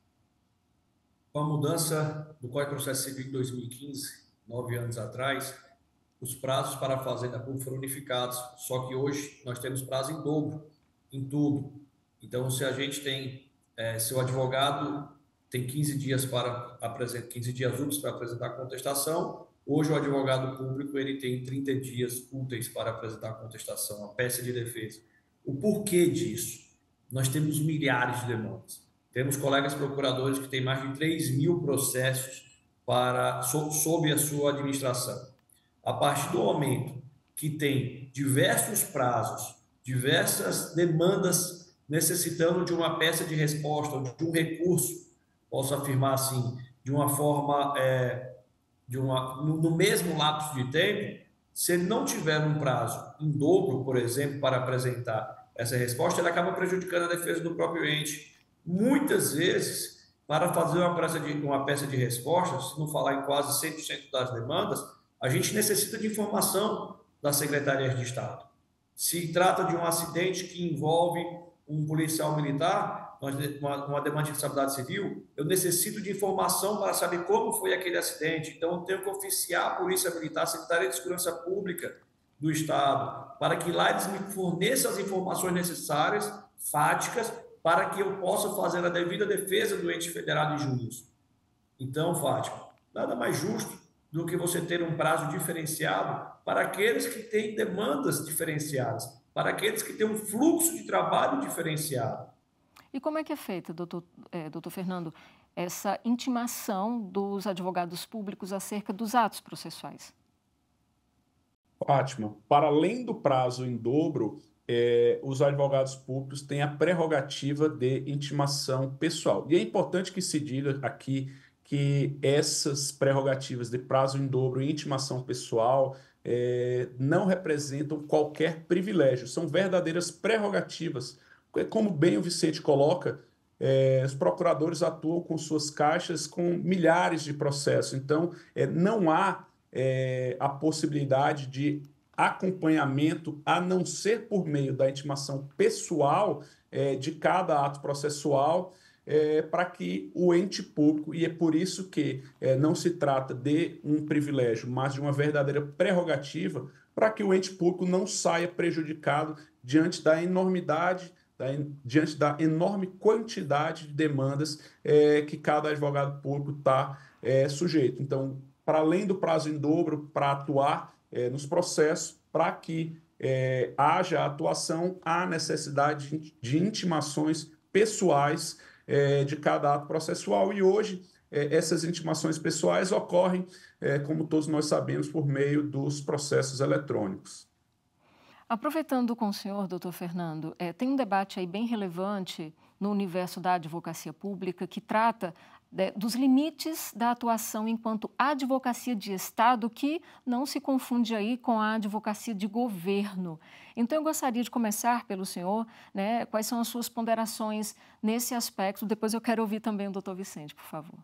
Com a mudança do Código de Processo Civil de dois mil e quinze, nove anos atrás, os prazos para a Fazenda Pública foram unificados, só que hoje nós temos prazo em dobro, em tudo. Então, se a gente tem, é, se o advogado tem quinze dias para apresentar, quinze dias úteis para apresentar a contestação, hoje o advogado público ele tem trinta dias úteis para apresentar a contestação, a peça de defesa. O porquê disso? Nós temos milhares de demandas. Temos colegas procuradores que têm mais de três mil processos para, sob a sua administração. A partir do momento que tem diversos prazos, diversas demandas necessitando de uma peça de resposta, de um recurso, posso afirmar assim, de uma forma, é, de uma, no, no mesmo lapso de tempo, se ele não tiver um prazo em dobro, por exemplo, para apresentar essa resposta, ele acaba prejudicando a defesa do próprio ente. Muitas vezes, para fazer uma peça de, uma peça de resposta, se não falar em quase cem por cento das demandas, a gente necessita de informação das secretarias de Estado. Se trata de um acidente que envolve um policial militar, uma, uma demanda de responsabilidade civil, eu necessito de informação para saber como foi aquele acidente. Então, eu tenho que oficiar a Polícia Militar, a Secretaria de Segurança Pública do Estado, para que lá eles me forneçam as informações necessárias, fáticas, para que eu possa fazer a devida defesa do ente federado injusto. Então, Fátima, nada mais justo do que você ter um prazo diferenciado para aqueles que têm demandas diferenciadas, para aqueles que têm um fluxo de trabalho diferenciado. E como é que é feita, doutor, é, doutor Fernando, essa intimação dos advogados públicos acerca dos atos processuais? Fátima, para além do prazo em dobro, é, os advogados públicos têm a prerrogativa de intimação pessoal. E é importante que se diga aqui que essas prerrogativas de prazo em dobro e intimação pessoal é, não representam qualquer privilégio, são verdadeiras prerrogativas. Como bem o Vicente coloca, é, os procuradores atuam com suas caixas com milhares de processos, então é, não há é, a possibilidade de acompanhamento, a não ser por meio da intimação pessoal é, de cada ato processual, é, para que o ente público, e é por isso que é, não se trata de um privilégio, mas de uma verdadeira prerrogativa, para que o ente público não saia prejudicado diante da enormidade, da, diante da enorme quantidade de demandas é, que cada advogado público está é, sujeito. Então, para além do prazo em dobro, para atuar é, nos processos, para que é, haja atuação, há necessidade de intimações pessoais é, de cada ato processual. E hoje, é, essas intimações pessoais ocorrem, é, como todos nós sabemos, por meio dos processos eletrônicos. Aproveitando com o senhor, doutor Fernando, é, tem um debate aí bem relevante no universo da advocacia pública que trata de, dos limites da atuação enquanto advocacia de Estado, que não se confunde aí com a advocacia de governo. Então, eu gostaria de começar pelo senhor, né, quais são as suas ponderações nesse aspecto. Depois eu quero ouvir também o doutor Vicente, por favor.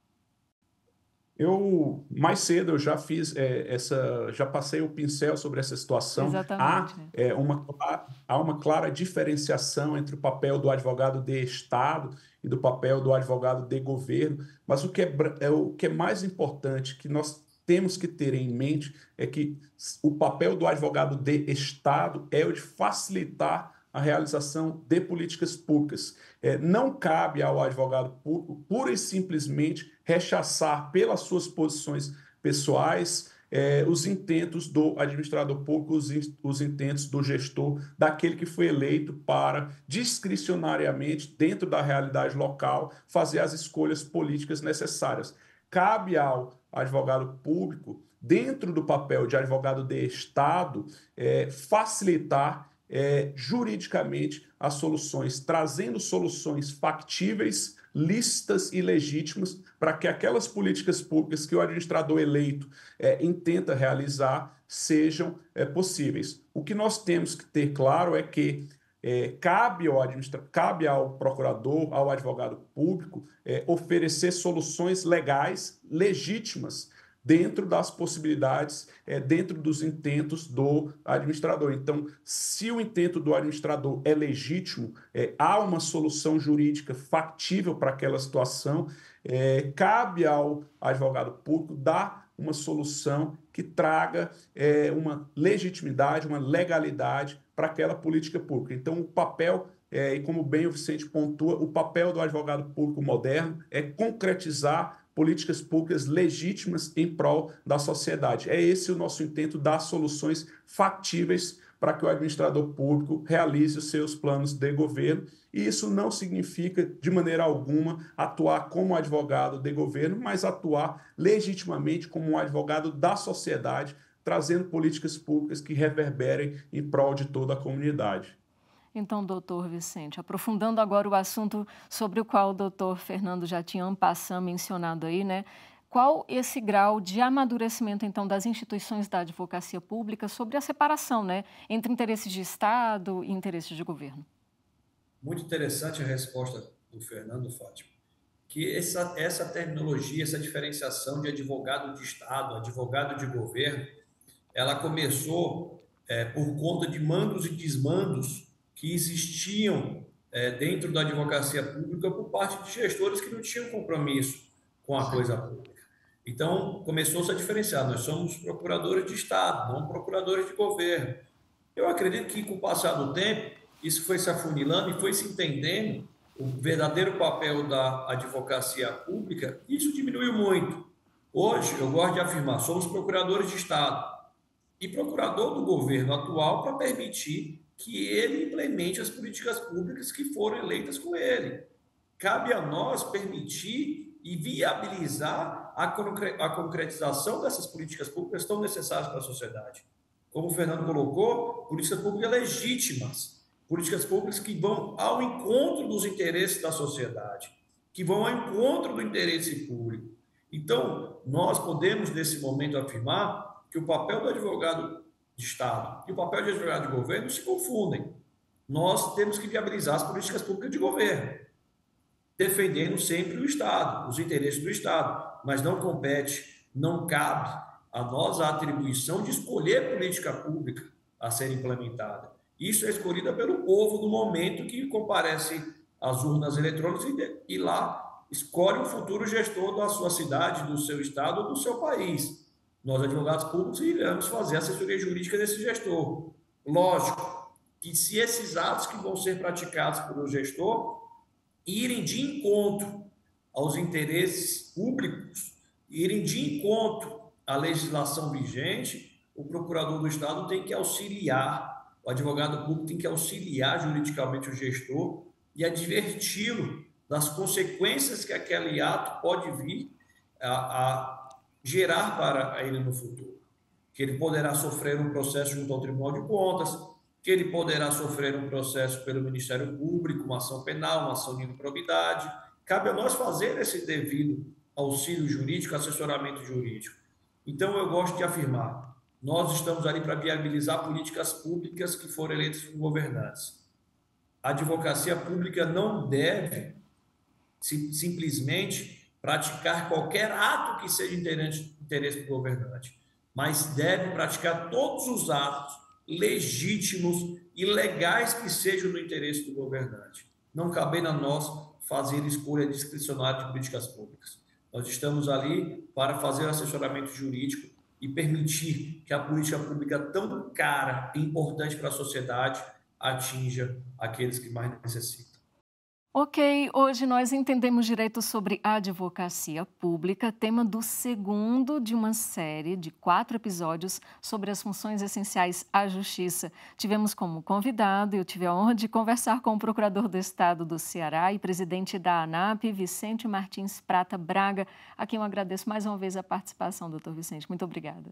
Eu, mais cedo, eu já fiz é, essa, já passei o pincel sobre essa situação. Exatamente. Há, é, uma, há uma clara diferenciação entre o papel do advogado de Estado e do papel do advogado de governo, mas o que é, é, o que é mais importante que nós temos que ter em mente é que o papel do advogado de Estado é o de facilitar a realização de políticas públicas. É, não cabe ao advogado público, pura e simplesmente, rechaçar pelas suas posições pessoais é, os intentos do administrador público, os, os intentos do gestor, daquele que foi eleito para, discricionariamente, dentro da realidade local, fazer as escolhas políticas necessárias. Cabe ao advogado público, dentro do papel de advogado de Estado, é, facilitar É, juridicamente as soluções, trazendo soluções factíveis, lícitas e legítimas para que aquelas políticas públicas que o administrador eleito é, intenta realizar sejam é, possíveis. O que nós temos que ter claro é que é, cabe, ao administra... cabe ao procurador, ao advogado público, é, oferecer soluções legais, legítimas, dentro das possibilidades, é, dentro dos intentos do administrador. Então, se o intento do administrador é legítimo, é, há uma solução jurídica factível para aquela situação, é, cabe ao advogado público dar uma solução que traga é, uma legitimidade, uma legalidade para aquela política pública. Então, o papel, é, e como bem o Vicente pontua, o papel do advogado público moderno é concretizar políticas públicas legítimas em prol da sociedade. É esse o nosso intento, dar soluções factíveis para que o administrador público realize os seus planos de governo. E isso não significa, de maneira alguma, atuar como advogado de governo, mas atuar legitimamente como um advogado da sociedade, trazendo políticas públicas que reverberem em prol de toda a comunidade. Então, doutor Vicente, aprofundando agora o assunto sobre o qual o doutor Fernando já tinha en passant mencionado aí, né? Qual esse grau de amadurecimento, então, das instituições da advocacia pública sobre a separação, né, entre interesses de Estado e interesses de governo? Muito interessante a resposta do Fernando, Fátima, que essa, essa terminologia, essa diferenciação de advogado de Estado, advogado de governo, ela começou é, por conta de mandos e desmandos que existiam é, dentro da advocacia pública por parte de gestores que não tinham compromisso com a coisa pública. Então, começou-se a diferenciar. Nós somos procuradores de Estado, não procuradores de governo. Eu acredito que, com o passar do tempo, isso foi se afunilando e foi se entendendo o verdadeiro papel da advocacia pública. Isso diminuiu muito. Hoje, eu gosto de afirmar, somos procuradores de Estado e procurador do governo atual para permitir que ele implemente as políticas públicas que foram eleitas com ele. Cabe a nós permitir e viabilizar a, concre a concretização dessas políticas públicas tão necessárias para a sociedade. Como o Fernando colocou, políticas públicas legítimas, políticas públicas que vão ao encontro dos interesses da sociedade, que vão ao encontro do interesse público. Então, nós podemos, nesse momento, afirmar que o papel do advogado de Estado e o papel de advogado de governo se confundem. Nós temos que viabilizar as políticas públicas de governo, defendendo sempre o Estado, os interesses do Estado, mas não compete, não cabe a nós a atribuição de escolher a política pública a ser implementada. Isso é escolhida pelo povo no momento que comparece às urnas eletrônicas e lá escolhe o futuro gestor da sua cidade, do seu Estado ou do seu país. Nós, advogados públicos, iremos fazer assessoria jurídica desse gestor. Lógico que se esses atos que vão ser praticados pelo gestor irem de encontro aos interesses públicos, irem de encontro à legislação vigente, o procurador do Estado tem que auxiliar, o advogado público tem que auxiliar juridicamente o gestor e adverti-lo das consequências que aquele ato pode vir a, a gerar para ele no futuro. Que ele poderá sofrer um processo junto ao Tribunal de Contas, que ele poderá sofrer um processo pelo Ministério Público, uma ação penal, uma ação de improbidade. Cabe a nós fazer esse devido auxílio jurídico, assessoramento jurídico. Então, eu gosto de afirmar, nós estamos ali para viabilizar políticas públicas que foram eleitas por governantes. A advocacia pública não deve sim, simplesmente praticar qualquer ato que seja de interesse do governante, mas deve praticar todos os atos legítimos e legais que sejam do interesse do governante. Não cabe a nós fazer escolha discricionária de políticas públicas. Nós estamos ali para fazer assessoramento jurídico e permitir que a política pública tão cara e importante para a sociedade atinja aqueles que mais necessitam. Ok, hoje nós entendemos direito sobre a advocacia pública, tema do segundo de uma série de quatro episódios sobre as funções essenciais à justiça. Tivemos como convidado, eu tive a honra de conversar com o procurador do Estado do Ceará e presidente da ANAP, Vicente Martins Prata Braga, a quem eu agradeço mais uma vez a participação, doutor Vicente. Muito obrigada.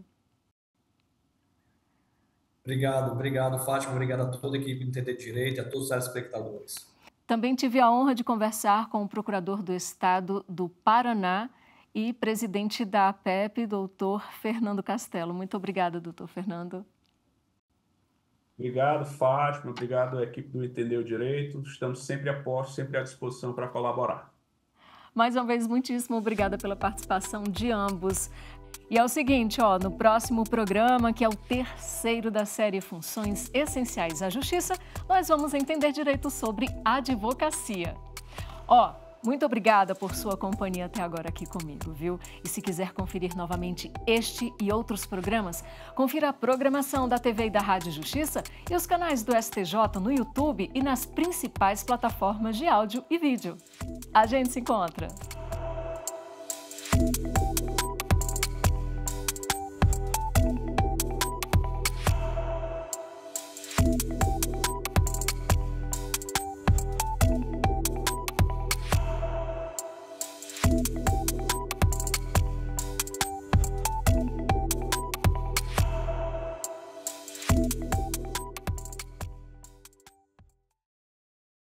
Obrigado, obrigado, Fátima, obrigado a toda a equipe do Entender Direito e a todos os telespectadores. Também tive a honra de conversar com o procurador do Estado do Paraná e presidente da A P E P, doutor Fernando Castelo. Muito obrigada, doutor Fernando. Obrigado, Fátima. Obrigado à equipe do Entender o Direito. Estamos sempre a posto, sempre à disposição para colaborar. Mais uma vez, muitíssimo obrigada pela participação de ambos. E é o seguinte, ó, no próximo programa, que é o terceiro da série Funções Essenciais à Justiça, nós vamos entender direito sobre advocacia. Ó, muito obrigada por sua companhia até agora aqui comigo, viu? E se quiser conferir novamente este e outros programas, confira a programação da T V e da Rádio Justiça e os canais do S T J no YouTube e nas principais plataformas de áudio e vídeo. A gente se encontra!